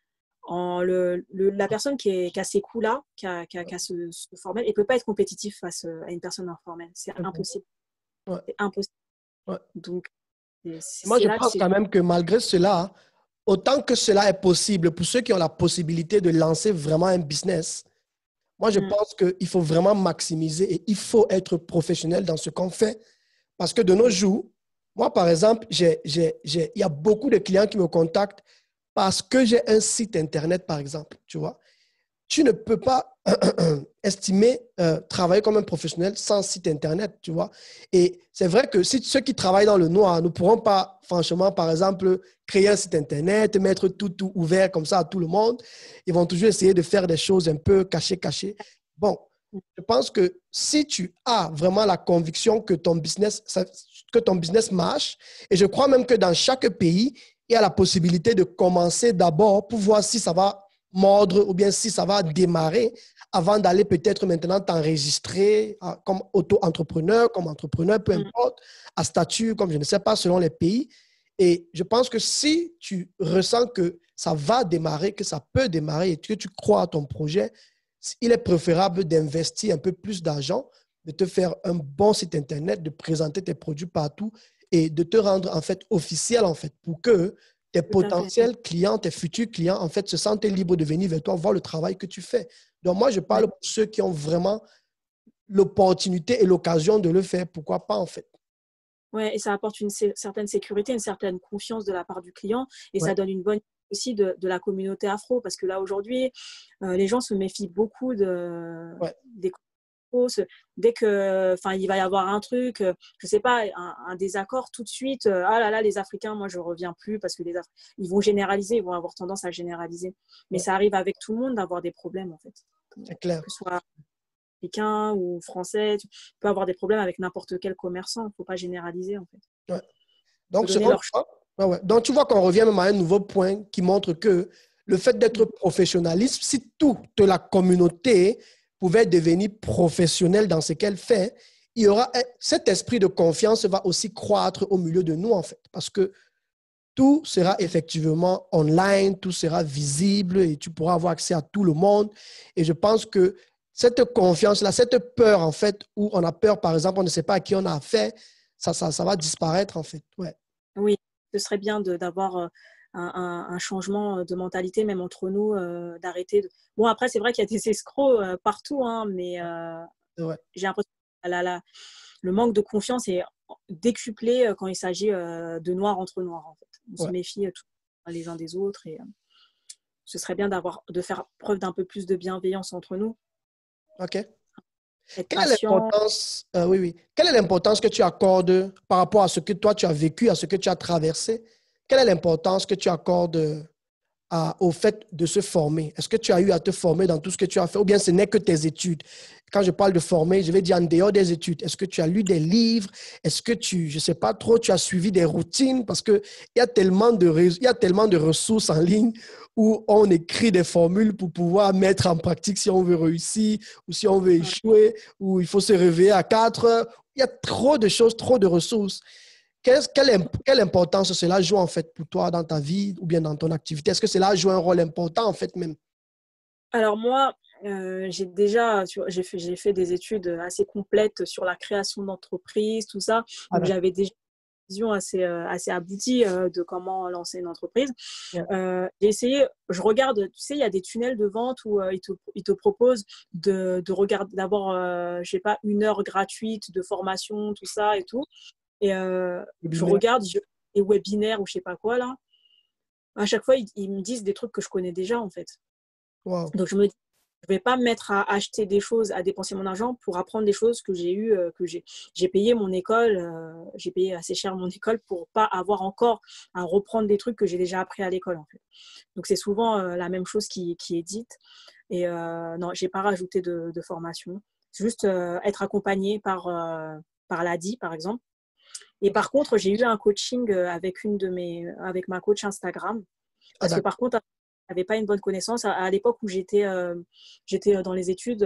La personne qui a ces coups-là, qui a ce formel, elle ne peut pas être compétitif face à une personne informelle. C'est impossible.
ouais,
C'est impossible.
ouais.
Donc,
Moi,
c'est
je
là que
pense
c'est.
quand même que malgré cela, autant que cela est possible pour ceux qui ont la possibilité de lancer vraiment un business, moi, je
Mm,
pense qu'il faut vraiment maximiser et il faut être professionnel dans ce qu'on fait. Parce que de nos
mm,
jours, moi, par exemple, il y a beaucoup de clients qui me contactent parce que j'ai un site Internet, par exemple, tu vois. Tu ne peux pas estimer travailler comme un professionnel sans site Internet, tu vois. Et c'est vrai que si ceux qui travaillent dans le noir ne pourront pas, franchement, par exemple, créer un site Internet, mettre tout ouvert comme ça à tout le monde, ils vont toujours essayer de faire des choses un peu cachées. Bon,
mm.
je pense que si tu as vraiment la conviction que que ton business marche, et je crois même que dans chaque pays, il y a la possibilité de commencer d'abord pour voir si ça va mordre ou bien si ça va démarrer avant d'aller peut-être maintenant t'enregistrer comme auto-entrepreneur, comme entrepreneur, peu
Mm.
importe, à statut, comme je ne sais pas, selon les pays. Et je pense que si tu ressens que ça va démarrer, que ça peut démarrer et que tu crois à ton projet, il est préférable d'investir un peu plus d'argent, de te faire un bon site Internet, de présenter tes produits partout et de te rendre en fait officiel en fait pour que tes
Tout à fait.
potentiels clients, tes futurs clients en fait se sentent libres de venir vers toi voir le travail que tu fais. Donc moi, je
Ouais.
parle pour ceux qui ont vraiment l'opportunité et l'occasion de le faire. Pourquoi pas en fait?
Ouais, et ça apporte une certaine sécurité, une certaine confiance de la part du client et
Ouais,
ça donne une bonne idée aussi de la communauté afro parce que là aujourd'hui, les gens se méfient beaucoup
ouais,
des fausses. Dès que, enfin, il va y avoir un truc, je sais pas, un désaccord tout de suite. Ah là là, les Africains, moi je reviens plus parce que ils vont généraliser, ils vont avoir tendance à généraliser. Mais
ouais,
ça arrive avec tout le monde d'avoir des problèmes en fait,
c'est clair.
que ce soit africain ou français. Tu peux avoir des problèmes avec n'importe quel commerçant. Il ne faut pas généraliser en fait.
Ouais.
Il faut
Donc,
donner
selon
leur choix.
toi, ouais. Donc, tu vois qu'on revient même à un nouveau point qui montre que le fait d'être professionnaliste, si toute la communauté pouvait devenir professionnelle dans ce qu'elle fait, il y aura cet esprit de confiance va aussi croître au milieu de nous, en fait, parce que tout sera effectivement online, tout sera visible et tu pourras avoir accès à tout le monde. Et je pense que cette confiance-là, cette peur, en fait, où on a peur, par exemple, on ne sait pas à qui on a affaire, ça va disparaître, en fait. Ouais.
Oui, ce serait bien d'avoir un changement de mentalité, même entre nous, d'arrêter. Bon, après, c'est vrai qu'il y a des escrocs partout, hein, mais
Ouais.
j'ai l'impression que le manque de confiance est décuplé quand il s'agit de noirs entre noirs. En fait. On se
Ouais.
méfie les uns des autres et ce serait bien de faire preuve d'un peu plus de bienveillance entre nous.
OK.
être
Quelle est
patient.
l'importance, oui, oui. Quelle est l'importance que tu accordes par rapport à ce que toi tu as vécu, à ce que tu as traversé? Quelle est l'importance que tu accordes au fait de se former? Est-ce que tu as eu à te former dans tout ce que tu as fait ou bien ce n'est que tes études? Quand je parle de former, je vais dire en dehors des études. Est-ce que tu as lu des livres? Est-ce que je ne sais pas trop, tu as suivi des routines? Parce qu'il y a tellement il y a tellement de ressources en ligne où on écrit des formules pour pouvoir mettre en pratique si on veut réussir ou si on veut échouer, ou il faut se réveiller à 4 heures. Il y a trop de choses, trop de ressources. Quelle importance cela joue en fait pour toi dans ta vie ou bien dans ton activité? Est-ce que cela joue un rôle important en fait même?
Alors moi, j'ai déjà, j'ai fait des études assez complètes sur la création d'entreprises, tout ça.
Ah,
Donc
d'accord.
j'avais déjà une vision assez aboutie de comment lancer une entreprise.
Ouais.
J'ai essayé, je regarde, tu sais, il y a des tunnels de vente où ils te proposent de regarder, d'avoir, je sais pas, 1 heure gratuite de formation, tout ça et tout. Et je
Webinaire.
regarde les webinaires ou je sais pas quoi là. À chaque fois, ils me disent des trucs que je connais déjà en fait.
Wow.
Donc je me dis, je vais pas me mettre à acheter des choses, à dépenser mon argent pour apprendre des choses que j'ai eues, j'ai payé mon école, j'ai payé assez cher mon école pour pas avoir encore à reprendre des trucs que j'ai déjà appris à l'école en fait. Donc c'est souvent la même chose qui est dite. Et non, j'ai pas rajouté de formation. C'est juste être accompagné par l'ADI par exemple. Et
Ok.
par contre, j'ai eu un coaching avec ma coach Instagram.
Ah,
Parce que
d'accord.
par contre, je n'avais pas une bonne connaissance. À l'époque où j'étais dans les études,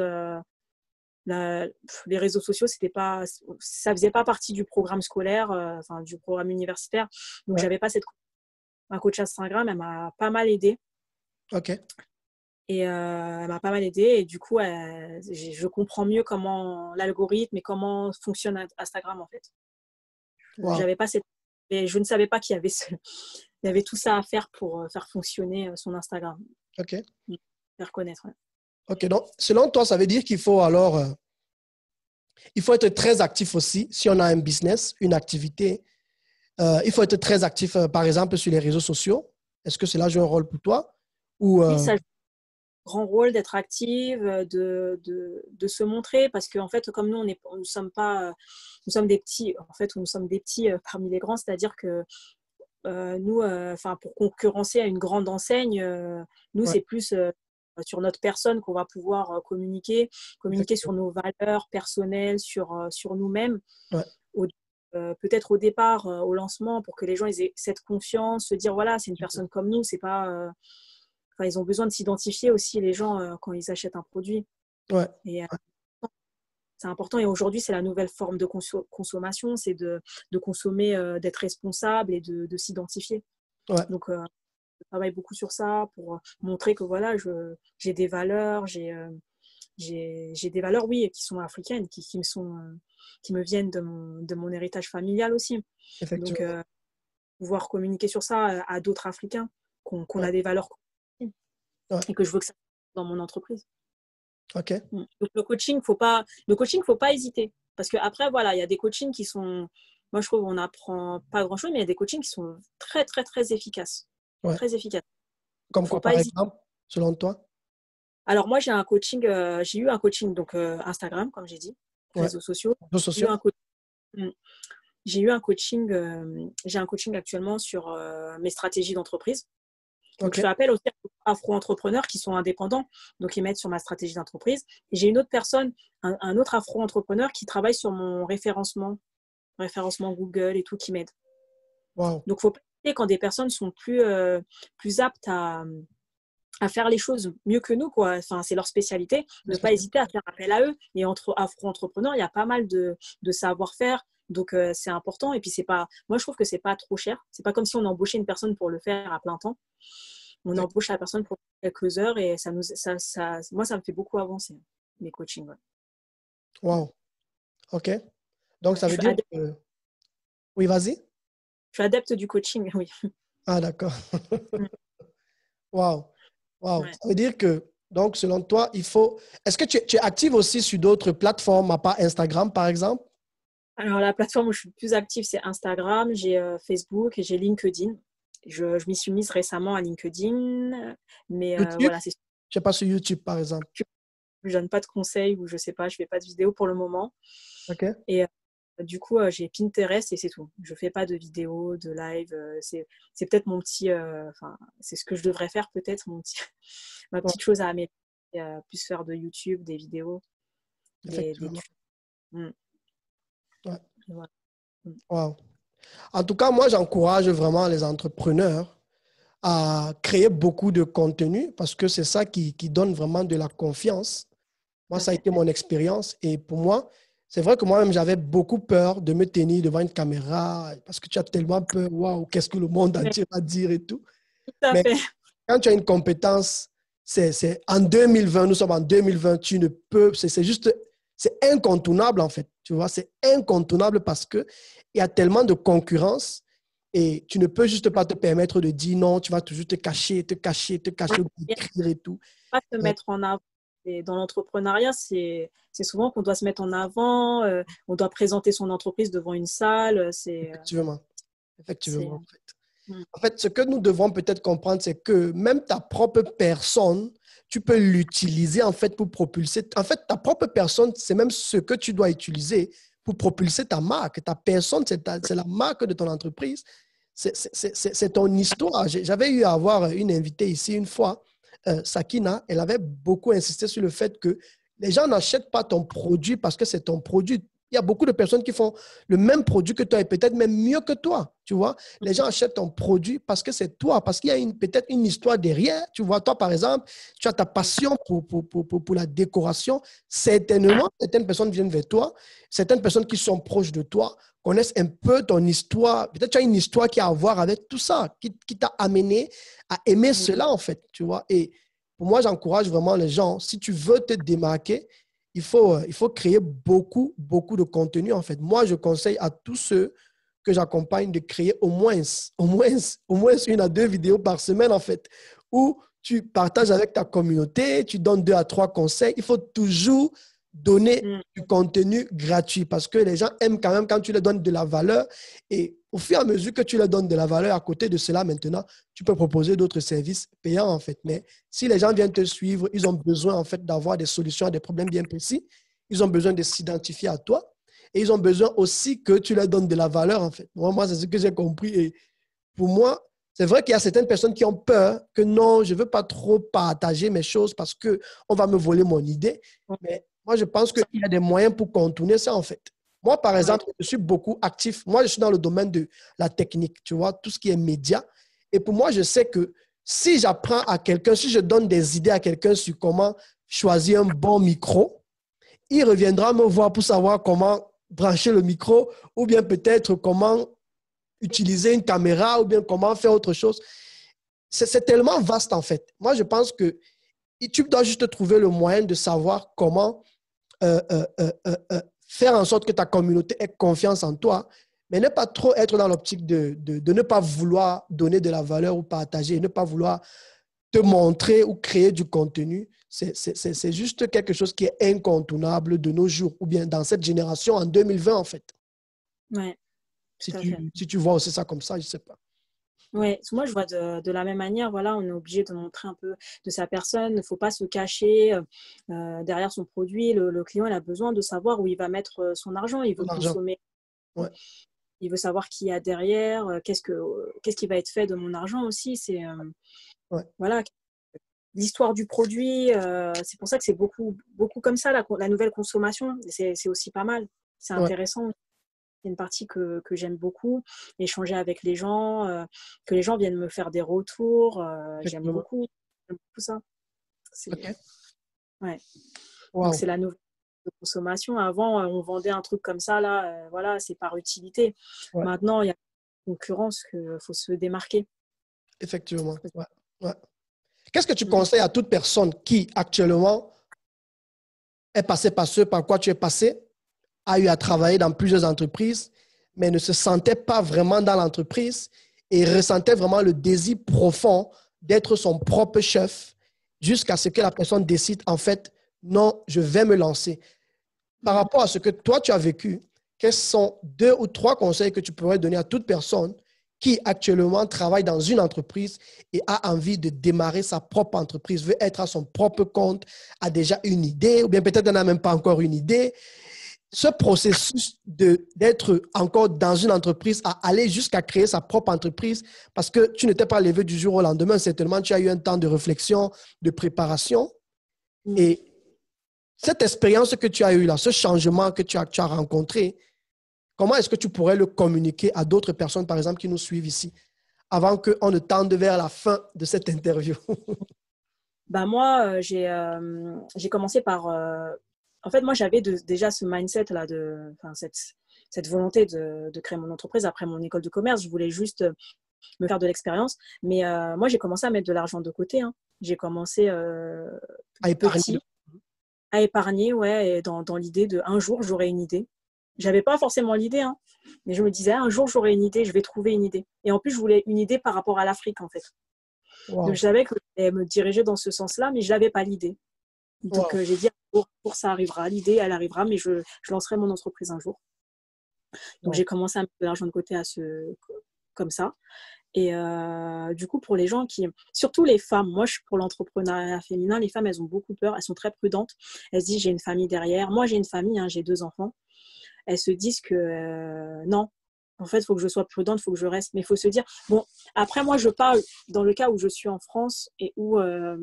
les réseaux sociaux, ça faisait pas partie du programme scolaire, enfin du programme universitaire. Donc,
Ouais.
j'avais pas ma coach Instagram, elle m'a pas mal aidée.
OK.
Et elle m'a pas mal aidée. Et du coup, je comprends mieux comment l'algorithme et comment fonctionne Instagram en fait.
Wow.
J'avais pas cette... Et je ne savais pas il y avait tout ça à faire pour faire fonctionner son Instagram,
OK.
faire connaître. Ouais.
OK. Donc, selon toi, ça veut dire qu'il faut alors, il faut être très actif aussi si on a un business, une activité. Il faut être très actif, par exemple, sur les réseaux sociaux. Est-ce que cela joue un rôle pour toi? Ou,
Oui, ça joue un grand rôle d'être active, de se montrer, parce qu'en fait, comme nous, nous sommes pas, nous sommes des petits, en fait, nous sommes des petits parmi les grands, c'est-à-dire que nous, enfin, pour concurrencer à une grande enseigne, nous,
ouais,
c'est plus sur notre personne qu'on va pouvoir communiquer sur
effectivement.
nos valeurs personnelles, sur nous-mêmes.
Ouais,
Au- Peut-être au départ, au lancement, pour que les gens ils aient cette confiance, se dire voilà, c'est une personne comme nous, c'est pas. Enfin, ils ont besoin de s'identifier aussi, les gens, quand ils achètent un produit.
ouais,
Et c'est important. Et aujourd'hui, c'est la nouvelle forme de consommation, c'est de consommer, d'être responsable et de s'identifier.
ouais,
Donc, je travaille beaucoup sur ça pour montrer que voilà, j'ai des valeurs, j'ai des valeurs, oui, qui sont africaines, qui me viennent de mon héritage familial aussi. Donc,
effectivement.
pouvoir communiquer sur ça à d'autres Africains, qu'on
Ouais,
a des valeurs
ouais.
et que je veux que ça dans mon entreprise.
OK.
Donc, le coaching, faut pas hésiter. Parce que après, voilà, il y a des coachings qui sont, moi je trouve, on n'apprend pas grand-chose, mais il y a des coachings qui sont très, très, très efficaces.
Ouais.
Très efficaces.
Comme
Faut
quoi,
pas
par
hésiter.
exemple, selon toi?
Alors moi, j'ai eu un coaching, donc Instagram, comme j'ai dit,
Ouais.
réseaux sociaux.
Réseaux
J'ai eu
sociaux?
un, co- mm, j'ai eu un coaching, j'ai un coaching actuellement sur mes stratégies d'entreprise. Donc, je
OK.
fais appel aussi à afro-entrepreneurs qui sont indépendants, donc ils m'aident sur ma stratégie d'entreprise. Et j'ai une autre personne, un autre afro-entrepreneur qui travaille sur mon référencement Google et tout, qui m'aide.
Wow.
Donc, il faut pas hésiter quand des personnes sont plus aptes à faire les choses mieux que nous, quoi. Enfin, c'est leur spécialité, ne pas hésiter à faire appel à eux. Et entre afro-entrepreneurs, il y a pas mal de savoir-faire. Donc, c'est important. Et puis, moi, je trouve que c'est pas trop cher. C'est pas comme si on embauchait une personne pour le faire à plein temps. On embauche la personne pour quelques heures et moi, ça me fait beaucoup avancer, mes coachings. Ouais.
Wow. OK. Donc,
Ouais.
ça veut dire que... Oui, vas-y.
Je suis adepte du coaching, oui.
Ah, d'accord. Wow. Wow.
Ouais.
Ça veut dire que, donc, selon toi, il faut... Est-ce que tu es active aussi sur d'autres plateformes, à part Instagram, par exemple?
Alors, la plateforme où je suis le plus active, c'est Instagram, j'ai Facebook et j'ai LinkedIn. Je m'y suis mise récemment à LinkedIn, mais
YouTube?
voilà, c'est
Je sais pas sur YouTube, par exemple.
je donne pas de conseils ou je sais pas, je fais pas de vidéos pour le moment.
OK.
Et du coup, j'ai Pinterest et c'est tout. Je fais pas de vidéos, de live. C'est peut-être mon petit, enfin, c'est ce que je devrais faire peut-être, ma
Ouais,
petite chose à améliorer, plus faire de YouTube, des vidéos, des
effectivement.
tutos. Mm.
Ouais.
Voilà. Mm.
Wow. En tout cas, moi, j'encourage vraiment les entrepreneurs à créer beaucoup de contenu parce que c'est ça qui donne vraiment de la confiance. Moi,
Tout à
ça a
fait.
été mon expérience. Et pour moi, c'est vrai que moi-même, j'avais beaucoup peur de me tenir devant une caméra parce que tu as tellement peur. Waouh, qu'est-ce que le monde
Ouais,
entier va dire et tout.
tout à
Mais
fait.
quand tu as une compétence, en 2020, nous sommes en 2020, tu ne peux, c'est juste, c'est incontournable en fait. Tu vois, c'est incontournable parce qu'il y a tellement de concurrence et tu ne peux juste pas te permettre de dire non, tu vas toujours te cacher, te cacher, te
Oui.
cacher, écrire et tout.
Pas se
Et
mettre en avant. Et dans l'entrepreneuriat, c'est souvent qu'on doit se mettre en avant, on doit présenter son entreprise devant une salle.
effectivement, effectivement,
C'est,
en fait.
mm.
En fait, ce que nous devons peut-être comprendre, c'est que même ta propre personne, tu peux l'utiliser en fait pour propulser. En fait, ta propre personne, c'est même ce que tu dois utiliser pour propulser ta marque. Ta personne, c'est la marque de ton entreprise. C'est ton histoire. J'avais eu à avoir une invitée ici une fois, Sakina. Elle avait beaucoup insisté sur le fait que les gens n'achètent pas ton produit parce que c'est ton produit. Il y a beaucoup de personnes qui font le même produit que toi et peut-être même mieux que toi, tu vois. Les gens achètent ton produit parce que c'est toi, parce qu'il y a peut-être une histoire derrière. Tu vois, toi, par exemple, tu as ta passion pour la décoration. Certainement, certaines personnes viennent vers toi, certaines personnes qui sont proches de toi connaissent un peu ton histoire. Peut-être tu as une histoire qui a à voir avec tout ça, qui t'a amené à aimer cela, en fait, tu vois. Et pour moi, j'encourage vraiment les gens, si tu veux te démarquer, il faut créer beaucoup, beaucoup de contenu, en fait. Moi, je conseille à tous ceux que j'accompagne de créer au moins une à deux vidéos par semaine, en fait, où tu partages avec ta communauté, tu donnes deux à trois conseils. Il faut toujours donner
Mm.
du contenu gratuit parce que les gens aiment quand même quand tu leur donnes de la valeur. Et au fur et à mesure que tu leur donnes de la valeur, à côté de cela, maintenant, tu peux proposer d'autres services payants, en fait. Mais si les gens viennent te suivre, ils ont besoin, en fait, d'avoir des solutions à des problèmes bien précis. Ils ont besoin de s'identifier à toi. Et ils ont besoin aussi que tu leur donnes de la valeur, en fait. Moi c'est ce que j'ai compris. Et pour moi, c'est vrai qu'il y a certaines personnes qui ont peur que non, je ne veux pas trop partager mes choses parce qu'on va me voler mon idée. Mais moi, je pense qu'il y a des moyens pour contourner ça, en fait. Moi, par
Ouais.
exemple, je suis beaucoup actif. Moi, je suis dans le domaine de la technique, tu vois, tout ce qui est média. Et pour moi, je sais que si j'apprends à quelqu'un, si je donne des idées à quelqu'un sur comment choisir un bon micro, il reviendra me voir pour savoir comment brancher le micro ou bien peut-être comment utiliser une caméra ou bien comment faire autre chose. C'est tellement vaste en fait. Moi, je pense que tu dois juste trouver le moyen de savoir comment euh, euh, euh, faire en sorte que ta communauté ait confiance en toi, mais ne pas trop être dans l'optique de ne pas vouloir donner de la valeur ou partager, ne pas vouloir te montrer ou créer du contenu. C'est juste quelque chose qui est incontournable de nos jours, ou bien dans cette génération en 2020 en fait.
Ouais, tout à fait.
Si tu vois aussi ça comme ça, je ne sais pas.
Ouais, moi je vois de la même manière, voilà, on est obligé de montrer un peu de sa personne, il ne faut pas se cacher derrière son produit. Le client il a besoin de savoir où il va mettre son argent, il veut
Ton argent.
consommer,
Ouais.
il veut savoir qui y a derrière, qu'est-ce qui va être fait de mon argent aussi.
Ouais.
Voilà, l'histoire du produit, c'est pour ça que c'est beaucoup comme ça, la nouvelle consommation, c'est aussi pas mal, c'est
Ouais.
intéressant. C'est une partie que j'aime beaucoup, échanger avec les gens, que les gens viennent me faire des retours.
Effectivement.
J'aime beaucoup ça. C'est,
OK.
ouais. Donc,
Wow.
c'est la nouvelle consommation. Avant, on vendait un truc comme ça, là, voilà, c'est par utilité.
Ouais.
Maintenant, il y a une concurrence qu'il faut se démarquer.
Effectivement. Ouais. Ouais. Qu'est-ce que tu
Mm.
conseilles à toute personne qui actuellement est passée par ce par quoi tu es passé, a eu à travailler dans plusieurs entreprises, mais ne se sentait pas vraiment dans l'entreprise et ressentait vraiment le désir profond d'être son propre chef jusqu'à ce que la personne décide, en fait, non, je vais me lancer. Par
Mm.
rapport à ce que toi, tu as vécu, quels sont deux ou trois conseils que tu pourrais donner à toute personne qui actuellement travaille dans une entreprise et a envie de démarrer sa propre entreprise, veut être à son propre compte, a déjà une idée, ou bien peut-être n'a même pas encore une idée. Ce processus d'être encore dans une entreprise, à aller jusqu'à créer sa propre entreprise, parce que tu ne t'es pas levé du jour au lendemain, certainement, tu as eu un temps de réflexion, de préparation. Et cette expérience que tu as eue là, ce changement que tu as rencontré, comment est-ce que tu pourrais le communiquer à d'autres personnes, par exemple, qui nous suivent ici, avant qu'on ne tende vers la fin de cette interview?
Moi, j'ai commencé par... En fait, moi, j'avais déjà ce mindset-là, cette volonté de créer mon entreprise après mon école de commerce. Je voulais juste me faire de l'expérience. Mais moi, j'ai commencé à mettre de l'argent de côté. Hein. J'ai commencé
À épargner.
petit, à épargner, ouais, et dans l'idée de un jour, j'aurai une idée. J'avais pas forcément l'idée, hein, mais je me disais, un jour, j'aurai une idée, je vais trouver une idée. Et en plus, je voulais une idée par rapport à l'Afrique, en fait.
Wow.
Donc, je savais que je allais me diriger dans ce sens-là, mais je n'avais pas l'idée. Donc, j'ai dit, pour ça arrivera. L'idée, elle arrivera, mais je lancerai mon entreprise un jour. Donc, j'ai commencé à mettre de l'argent de côté comme ça. Et du coup, pour les gens surtout les femmes, moi, je suis pour l'entrepreneuriat féminin. Les femmes, elles ont beaucoup peur, elles sont très prudentes. Elles se disent, j'ai une famille derrière. Moi, j'ai une famille, hein, j'ai 2 enfants. Elles se disent que non, en fait, il faut que je sois prudente, il faut que je reste. Mais il faut se dire, bon, après, moi, je parle dans le cas où je suis en France et où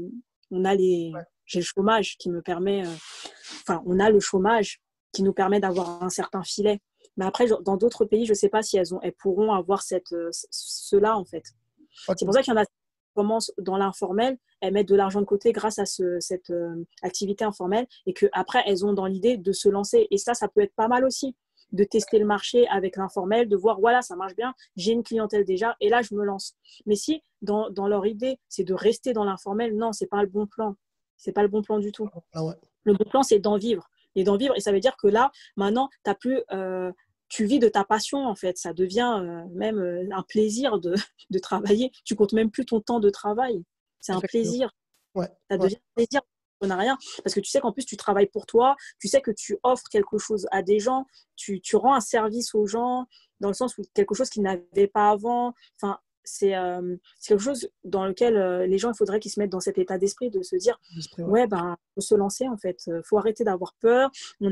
j'ai le chômage qui me permet, on a le chômage qui nous permet d'avoir un certain filet. Mais après, dans d'autres pays, je ne sais pas si elles pourront avoir cela, en fait. Okay. C'est pour ça qu'il y en a qui commencent dans l'informel, elles mettent de l'argent de côté grâce à cette activité informelle et qu'après, elles ont dans l'idée de se lancer. Et ça peut être pas mal aussi, de tester le marché avec l'informel, de voir, voilà, ça marche bien, j'ai une clientèle déjà, et là, je me lance. Mais si, dans leur idée, c'est de rester dans l'informel, non, ce n'est pas le bon plan. Ce n'est pas le bon plan du tout.
Ah ouais.
Le bon plan, c'est d'en vivre. Et ça veut dire que là, maintenant, t'as plus, tu vis de ta passion, en fait. Ça devient même un plaisir de travailler. Tu comptes même plus ton temps de travail. C'est un plaisir.
Ouais.
Ça devient un plaisir. On n'a rien. Parce que tu sais qu'en plus, tu travailles pour toi. Tu sais que tu offres quelque chose à des gens. Tu rends un service aux gens dans le sens où quelque chose qu'ils n'avaient pas avant. Enfin, c'est quelque chose dans lequel les gens, il faudrait qu'ils se mettent dans cet état d'esprit de se dire faut se lancer, en fait. Faut arrêter d'avoir peur.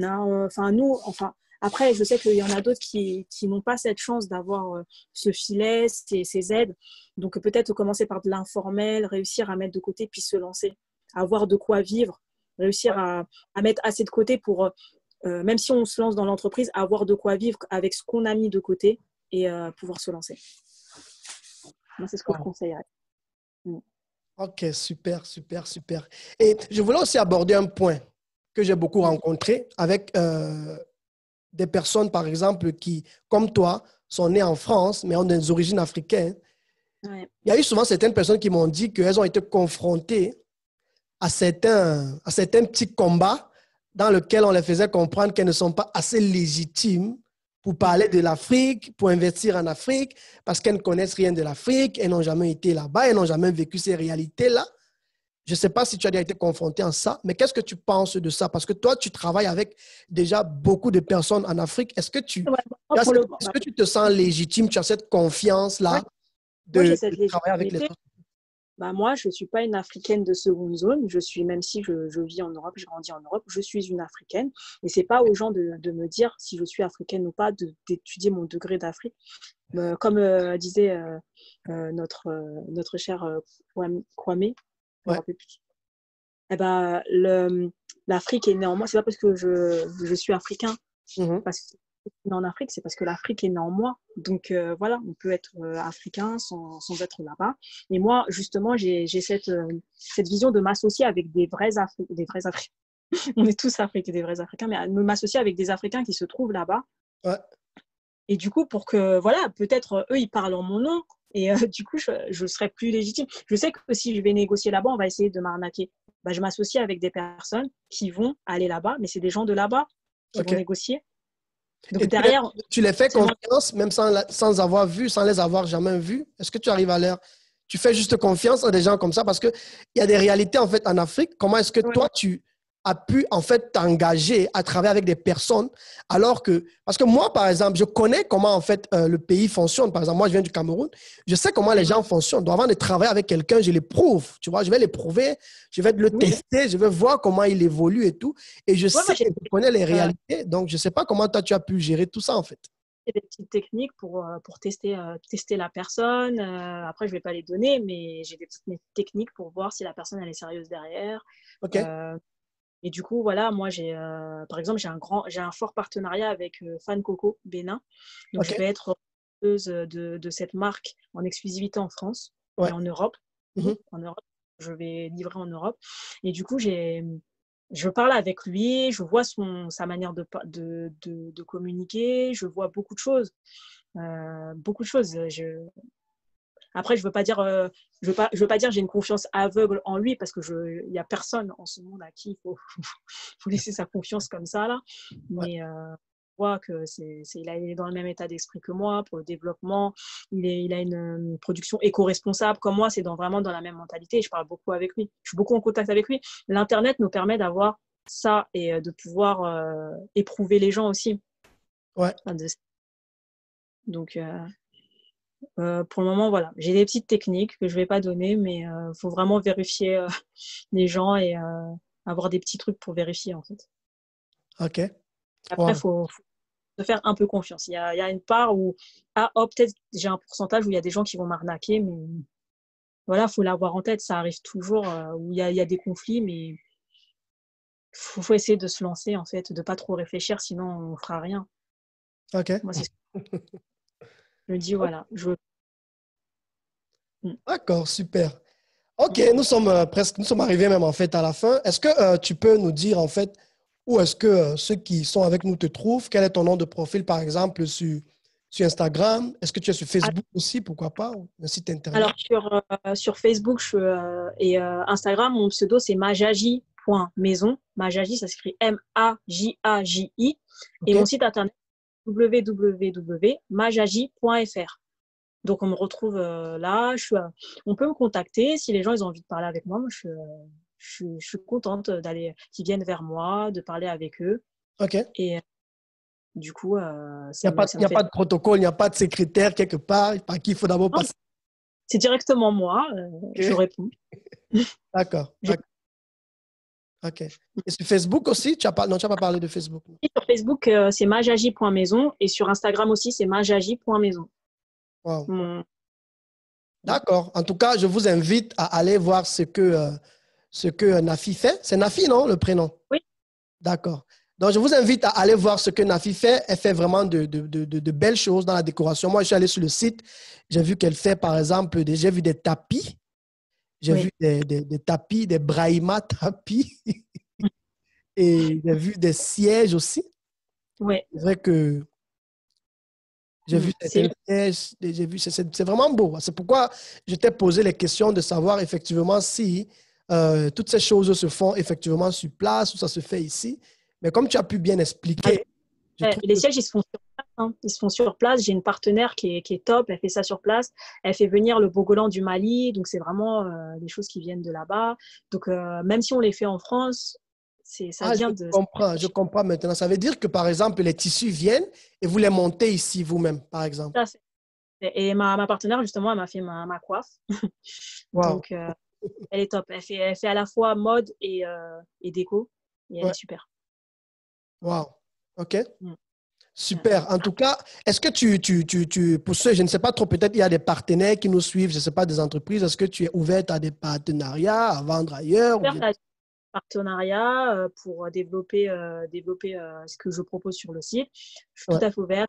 Après, je sais qu'il y en a d'autres qui n'ont pas cette chance d'avoir ce filet, ces aides. Donc, peut-être commencer par de l'informel, réussir à mettre de côté, puis se lancer, avoir de quoi vivre, réussir à mettre assez de côté pour, même si on se lance dans l'entreprise, avoir de quoi vivre avec ce qu'on a mis de côté et pouvoir se lancer. Moi, c'est ce que je conseillerais.
Ok, super. Et je voulais aussi aborder un point que j'ai beaucoup rencontré avec des personnes, par exemple, qui, comme toi, sont nées en France, mais ont des origines africaines. Ouais. Il y a eu souvent certaines personnes qui m'ont dit qu'elles ont été confrontées à certains petits combats dans lesquels on les faisait comprendre qu'elles ne sont pas assez légitimes pour parler de l'Afrique, pour investir en Afrique, parce qu'elles ne connaissent rien de l'Afrique, elles n'ont jamais été là-bas, elles n'ont jamais vécu ces réalités-là. Je ne sais pas si tu as déjà été confronté à ça, mais qu'est-ce que tu penses de ça? Parce que toi, tu travailles avec déjà beaucoup de personnes en Afrique. Est-ce que tu te sens légitime? Tu as cette confiance-là de travailler avec les autres?
Moi, je ne suis pas une Africaine de seconde zone. Même si je vis en Europe, j'ai grandi en Europe, je suis une Africaine. Et ce n'est pas aux gens de me dire si je suis africaine ou pas, d'étudier mon degré d'Afrique. Comme disait notre cher Kwame, l'Afrique est née en moi. Ce n'est pas parce que je suis africain. Parce que en Afrique, c'est parce que l'Afrique est née en moi. Donc voilà, on peut être africain sans être là-bas. Et moi, justement, j'ai cette vision de m'associer avec des vrais Africains. On est tous Africains, des vrais Africains, mais m'associer avec des Africains qui se trouvent là-bas. Ouais. Et du coup, pour que, voilà, peut-être eux, ils parlent en mon nom. Et du coup, je serai plus légitime. Je sais que si je vais négocier là-bas, on va essayer de m'arnaquer. Je m'associe avec des personnes qui vont aller là-bas, mais c'est des gens de là-bas qui vont négocier. Donc
et derrière, tu les fais confiance, même sans avoir vu, sans les avoir jamais vus. Est-ce que tu arrives à leur... Tu fais juste confiance à des gens comme ça? Parce qu'il y a des réalités, en fait, en Afrique. Comment est-ce que toi, tu a pu en fait t'engager à travailler avec des personnes alors que, parce que moi, par exemple, je connais comment en fait le pays fonctionne. Par exemple, moi, je viens du Cameroun. Je sais comment les gens fonctionnent. Donc, avant de travailler avec quelqu'un, je les prouve. Tu vois, je vais les prouver, je vais le
Oui.
tester, je vais voir comment il évolue et tout. Et je
Ouais,
sais
moi,
que je connais les réalités. Donc, je ne sais pas comment toi, tu as pu gérer tout ça en fait.
des petites techniques pour tester, tester la personne. Après, je ne vais pas les donner, mais j'ai des petites techniques pour voir si la personne elle est sérieuse derrière.
OK?
Euh, et du coup, voilà, moi, par exemple, j'ai un fort partenariat avec Fan Coco Bénin. Donc, je
OK?
vais être de cette marque en exclusivité en France et
Ouais.
en Europe.
Mhm.
En Europe, je vais livrer en Europe. Et du coup, je parle avec lui, je vois sa manière de communiquer, je vois beaucoup de choses. Beaucoup de choses. Après, je veux pas dire j'ai une confiance aveugle en lui parce que il y a personne en ce monde à qui il faut, faut laisser sa confiance comme ça là.
Ouais.
Mais je vois que il est dans le même état d'esprit que moi pour le développement. Il a une production éco-responsable comme moi. C'est vraiment dans la même mentalité. Je parle beaucoup avec lui. Je suis beaucoup en contact avec lui. L'internet nous permet d'avoir ça et de pouvoir éprouver les gens aussi.
Ouais.
Donc pour le moment, voilà, j'ai des petites techniques que je vais pas donner, mais faut vraiment vérifier les gens et avoir des petits trucs pour vérifier en fait.
OK.
Après,
Wow.
faut se faire un peu confiance. Il y a une part où peut-être j'ai un pourcentage où il y a des gens qui vont m'arnaquer, mais voilà, faut l'avoir en tête. Ça arrive toujours où il y a des conflits, mais faut essayer de se lancer en fait, de pas trop réfléchir, sinon on fera rien.
OK.
Moi, c'est ce que je me dis, voilà,
D'accord, super. OK, nous sommes presque, nous sommes arrivés même en fait à la fin. Est-ce que tu peux nous dire en fait où est-ce que ceux qui sont avec nous te trouvent? Quel est ton nom de profil par exemple sur Instagram? Est-ce que tu es sur Facebook aussi, pourquoi pas? Ou un site internet?
Alors sur Facebook et Instagram, mon pseudo c'est majaji.maison. Majaji, ça s'écrit Majaji. Et
OK?
mon site internet www.majaji.fr. Donc on me retrouve là. On peut me contacter si les gens ils ont envie de parler avec moi. Moi je suis contente qu'ils viennent vers moi, de parler avec eux.
OK. Il
Et du coup,
n'y a pas,
ça
il y
me
a
fait.
pas de protocole, il n'y a pas de secrétaire quelque part par qui il faut d'abord
Non,
passer.
c'est directement moi. Je
OK.
réponds.
D'accord.
Je
D'accord. OK. Et sur Facebook aussi? Non, tu n'as pas parlé de Facebook.
Sur Facebook, c'est majaji.maison et sur Instagram aussi, c'est majaji.maison.
Wow.
Mon...
D'accord. En tout cas, je vous invite à aller voir ce que Nafi fait. C'est Nafi, non, le prénom?
Oui.
D'accord. Donc, je vous invite à aller voir ce que Nafi fait. Elle fait vraiment de belles choses dans la décoration. Moi, je suis allé sur le site. J'ai vu qu'elle fait, par exemple, j'ai vu des tapis. J'ai vu
Oui.
des tapis, des Brahima tapis. Et j'ai vu des sièges aussi.
Ouais.
C'est vrai que j'ai vu certains sièges. J'ai vu, c'est vraiment beau. C'est pourquoi je t'ai posé les questions de savoir effectivement si toutes ces choses se font effectivement sur place ou ça se fait ici. Mais comme tu as pu bien expliquer, je trouve
Les
que
sièges, ils se font sur place. Hein. Ils se font sur place. J'ai une partenaire qui est top. Elle fait ça sur place. Elle fait venir le Bogolan du Mali. Donc, c'est vraiment des choses qui viennent de là-bas. Donc, même si on les fait en France, ça
ah,
vient de...
je comprends maintenant. Ça veut dire que, par exemple, les tissus viennent et vous les montez ici vous-même, par exemple.
Et ma partenaire, justement, elle m'a fait ma coiffe.
Wow.
Donc, elle est top. Elle fait à la fois mode et déco. Et elle
Ouais.
est super.
Wow. OK.
Mm.
Super. En tout cas, est-ce que pour ceux, je ne sais pas trop, peut-être il y a des partenaires qui nous suivent, je ne sais pas, des entreprises, est-ce que tu es ouverte à des partenariats, à vendre ailleurs ou bien...
Faire un partenariat pour développer ce que je propose sur le site. Je suis tout
Ouais.
à fait ouverte.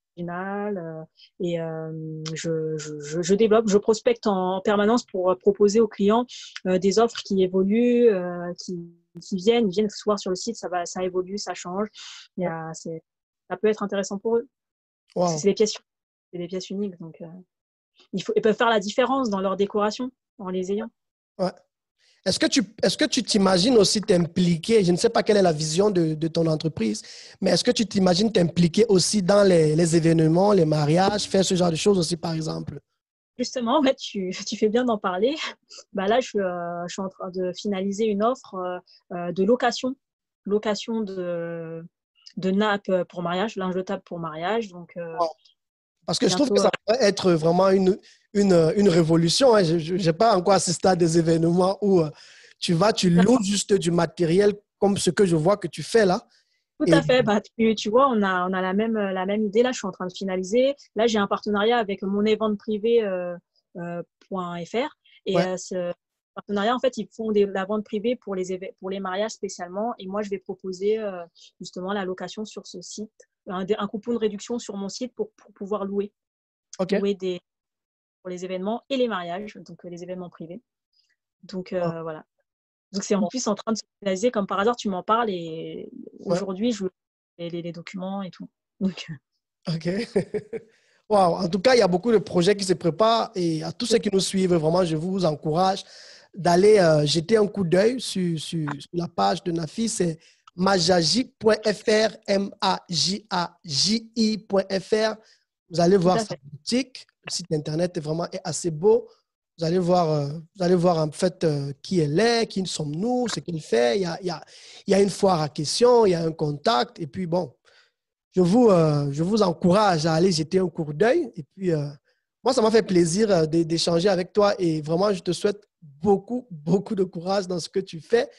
Et je développe, je prospecte en permanence pour proposer aux clients des offres qui évoluent, ils viennent voir sur le site, ça évolue, ça change. Ça peut être intéressant pour eux. Parce que
Wow.
c'est des pièces uniques, donc ils peuvent faire la différence dans leur décoration en les ayant.
Ouais. Est-ce que tu t'imagines aussi t'impliquer, je ne sais pas quelle est la vision de ton entreprise, mais est-ce que tu t'imagines t'impliquer aussi dans les événements, les mariages, faire ce genre de choses aussi, par exemple?
Justement, ouais, tu fais bien d'en parler. Bah là, je suis en train de finaliser une offre de location de nappes pour mariage, linge de table pour mariage. Donc,
Parce que je trouve que
bientôt,
ça pourrait être vraiment une révolution, hein. Je n'ai pas encore assisté à des événements où tu loues juste du matériel comme ce que je vois que tu fais là.
tout
Et
à fait. Bah, tu vois, on a la même idée. Là, je suis en train de finaliser. Là, j'ai un partenariat avec mon évente privée .fr. Et
ouais,
ce partenariat, en fait, ils font la vente privée pour les mariages spécialement. Et moi, je vais proposer justement la location sur ce site, un coupon de réduction sur mon site pour pouvoir
OK.
louer pour les événements et les mariages, donc les événements privés. Donc,
Ah,
voilà. Donc, c'est en plus en train de se finaliser. Comme par hasard, tu m'en parles et
ouais,
aujourd'hui, je les documents et tout. Donc,
OK. Wow. En tout cas, il y a beaucoup de projets qui se préparent et à tous ceux qui nous suivent, vraiment, je vous encourage d'aller jeter un coup d'œil sur la page de Nafi. C'est majaji.fr, majaji.fr. Vous allez
tout
voir
à
sa
fait.
boutique. Le site internet est vraiment assez beau. Vous allez voir en fait qui elle est, qui sommes-nous, ce qu'elle fait. Il y a une foire à questions, il y a un contact. Et puis bon, je vous encourage à aller jeter un coup d'œil. Et puis, moi, ça m'a fait plaisir d'échanger avec toi. Et vraiment, je te souhaite beaucoup, beaucoup de courage dans ce que tu fais.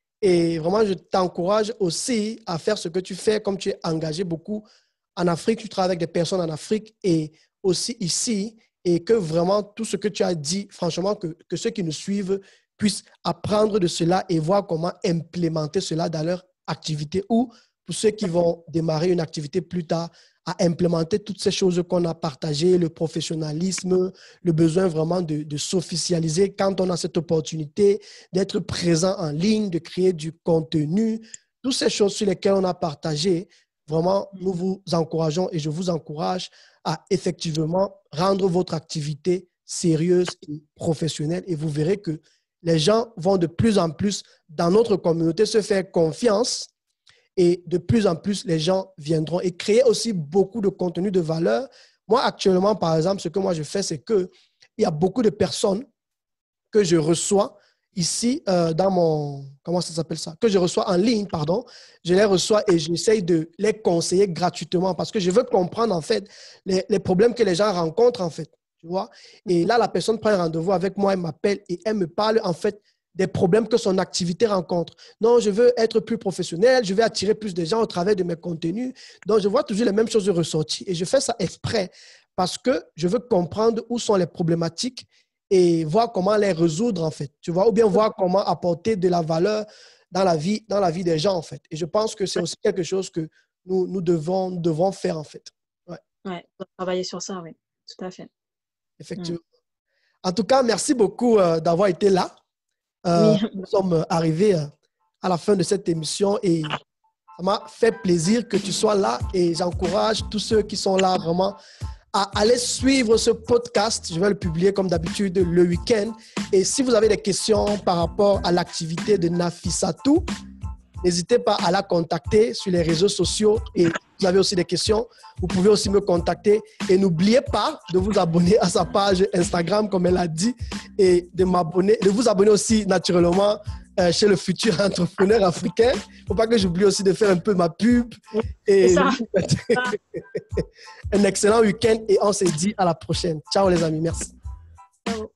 Et vraiment, je t'encourage aussi à faire ce que tu fais, comme tu es engagé beaucoup en Afrique. Tu travailles avec des personnes en Afrique et aussi ici. Et que vraiment, tout ce que tu as dit, franchement, que ceux qui nous suivent puissent apprendre de cela et voir comment implémenter cela dans leur activité ou pour ceux qui vont démarrer une activité plus tard, à implémenter toutes ces choses qu'on a partagées, le professionnalisme, le besoin vraiment de s'officialiser quand on a cette opportunité, d'être présent en ligne, de créer du contenu, toutes ces choses sur lesquelles on a partagé. Vraiment, nous vous encourageons et je vous encourage à effectivement rendre votre activité sérieuse et professionnelle et vous verrez que les gens vont de plus en plus dans notre communauté se faire confiance et de plus en plus, les gens viendront et créer aussi beaucoup de contenu de valeur. Moi, actuellement, par exemple, ce que moi je fais, c'est qu'il y a beaucoup de personnes que je reçois ici dans mon, comment ça s'appelle ça? Que je reçois en ligne, pardon. Je les reçois et j'essaye de les conseiller gratuitement parce que je veux comprendre en fait les problèmes que les gens rencontrent en fait. Tu vois? Et là, la personne prend un rendez-vous avec moi, elle m'appelle et elle me parle en fait des problèmes que son activité rencontre. Non, je veux être plus professionnel, je veux attirer plus de gens au travers de mes contenus. Donc, je vois toujours les mêmes choses ressorties et je fais ça exprès parce que je veux comprendre où sont les problématiques et voir comment les résoudre, en fait. Tu vois, ou bien voir comment apporter de la valeur dans la vie des gens, en fait. Et je pense que c'est aussi quelque chose que nous devons faire, en fait. Ouais,
Ouais, on doit travailler sur ça, oui, tout à fait.
effectivement. En tout cas, merci beaucoup d'avoir été là.
Oui,
Nous sommes arrivés à la fin de cette émission et ça m'a fait plaisir que tu sois là et j'encourage tous ceux qui sont là vraiment à aller suivre ce podcast. Je vais le publier comme d'habitude le week-end. Et si vous avez des questions par rapport à l'activité de Nafissatou, n'hésitez pas à la contacter sur les réseaux sociaux. Et vous avez aussi des questions, vous pouvez aussi me contacter. Et n'oubliez pas de vous abonner à sa page Instagram, comme elle a dit, et de vous abonner aussi naturellement chez le futur entrepreneur africain. Il ne faut pas que j'oublie aussi de faire un peu ma pub.
c'est
Et
ça.
un excellent week-end et on se dit à la prochaine. Ciao les amis, merci.
Ciao.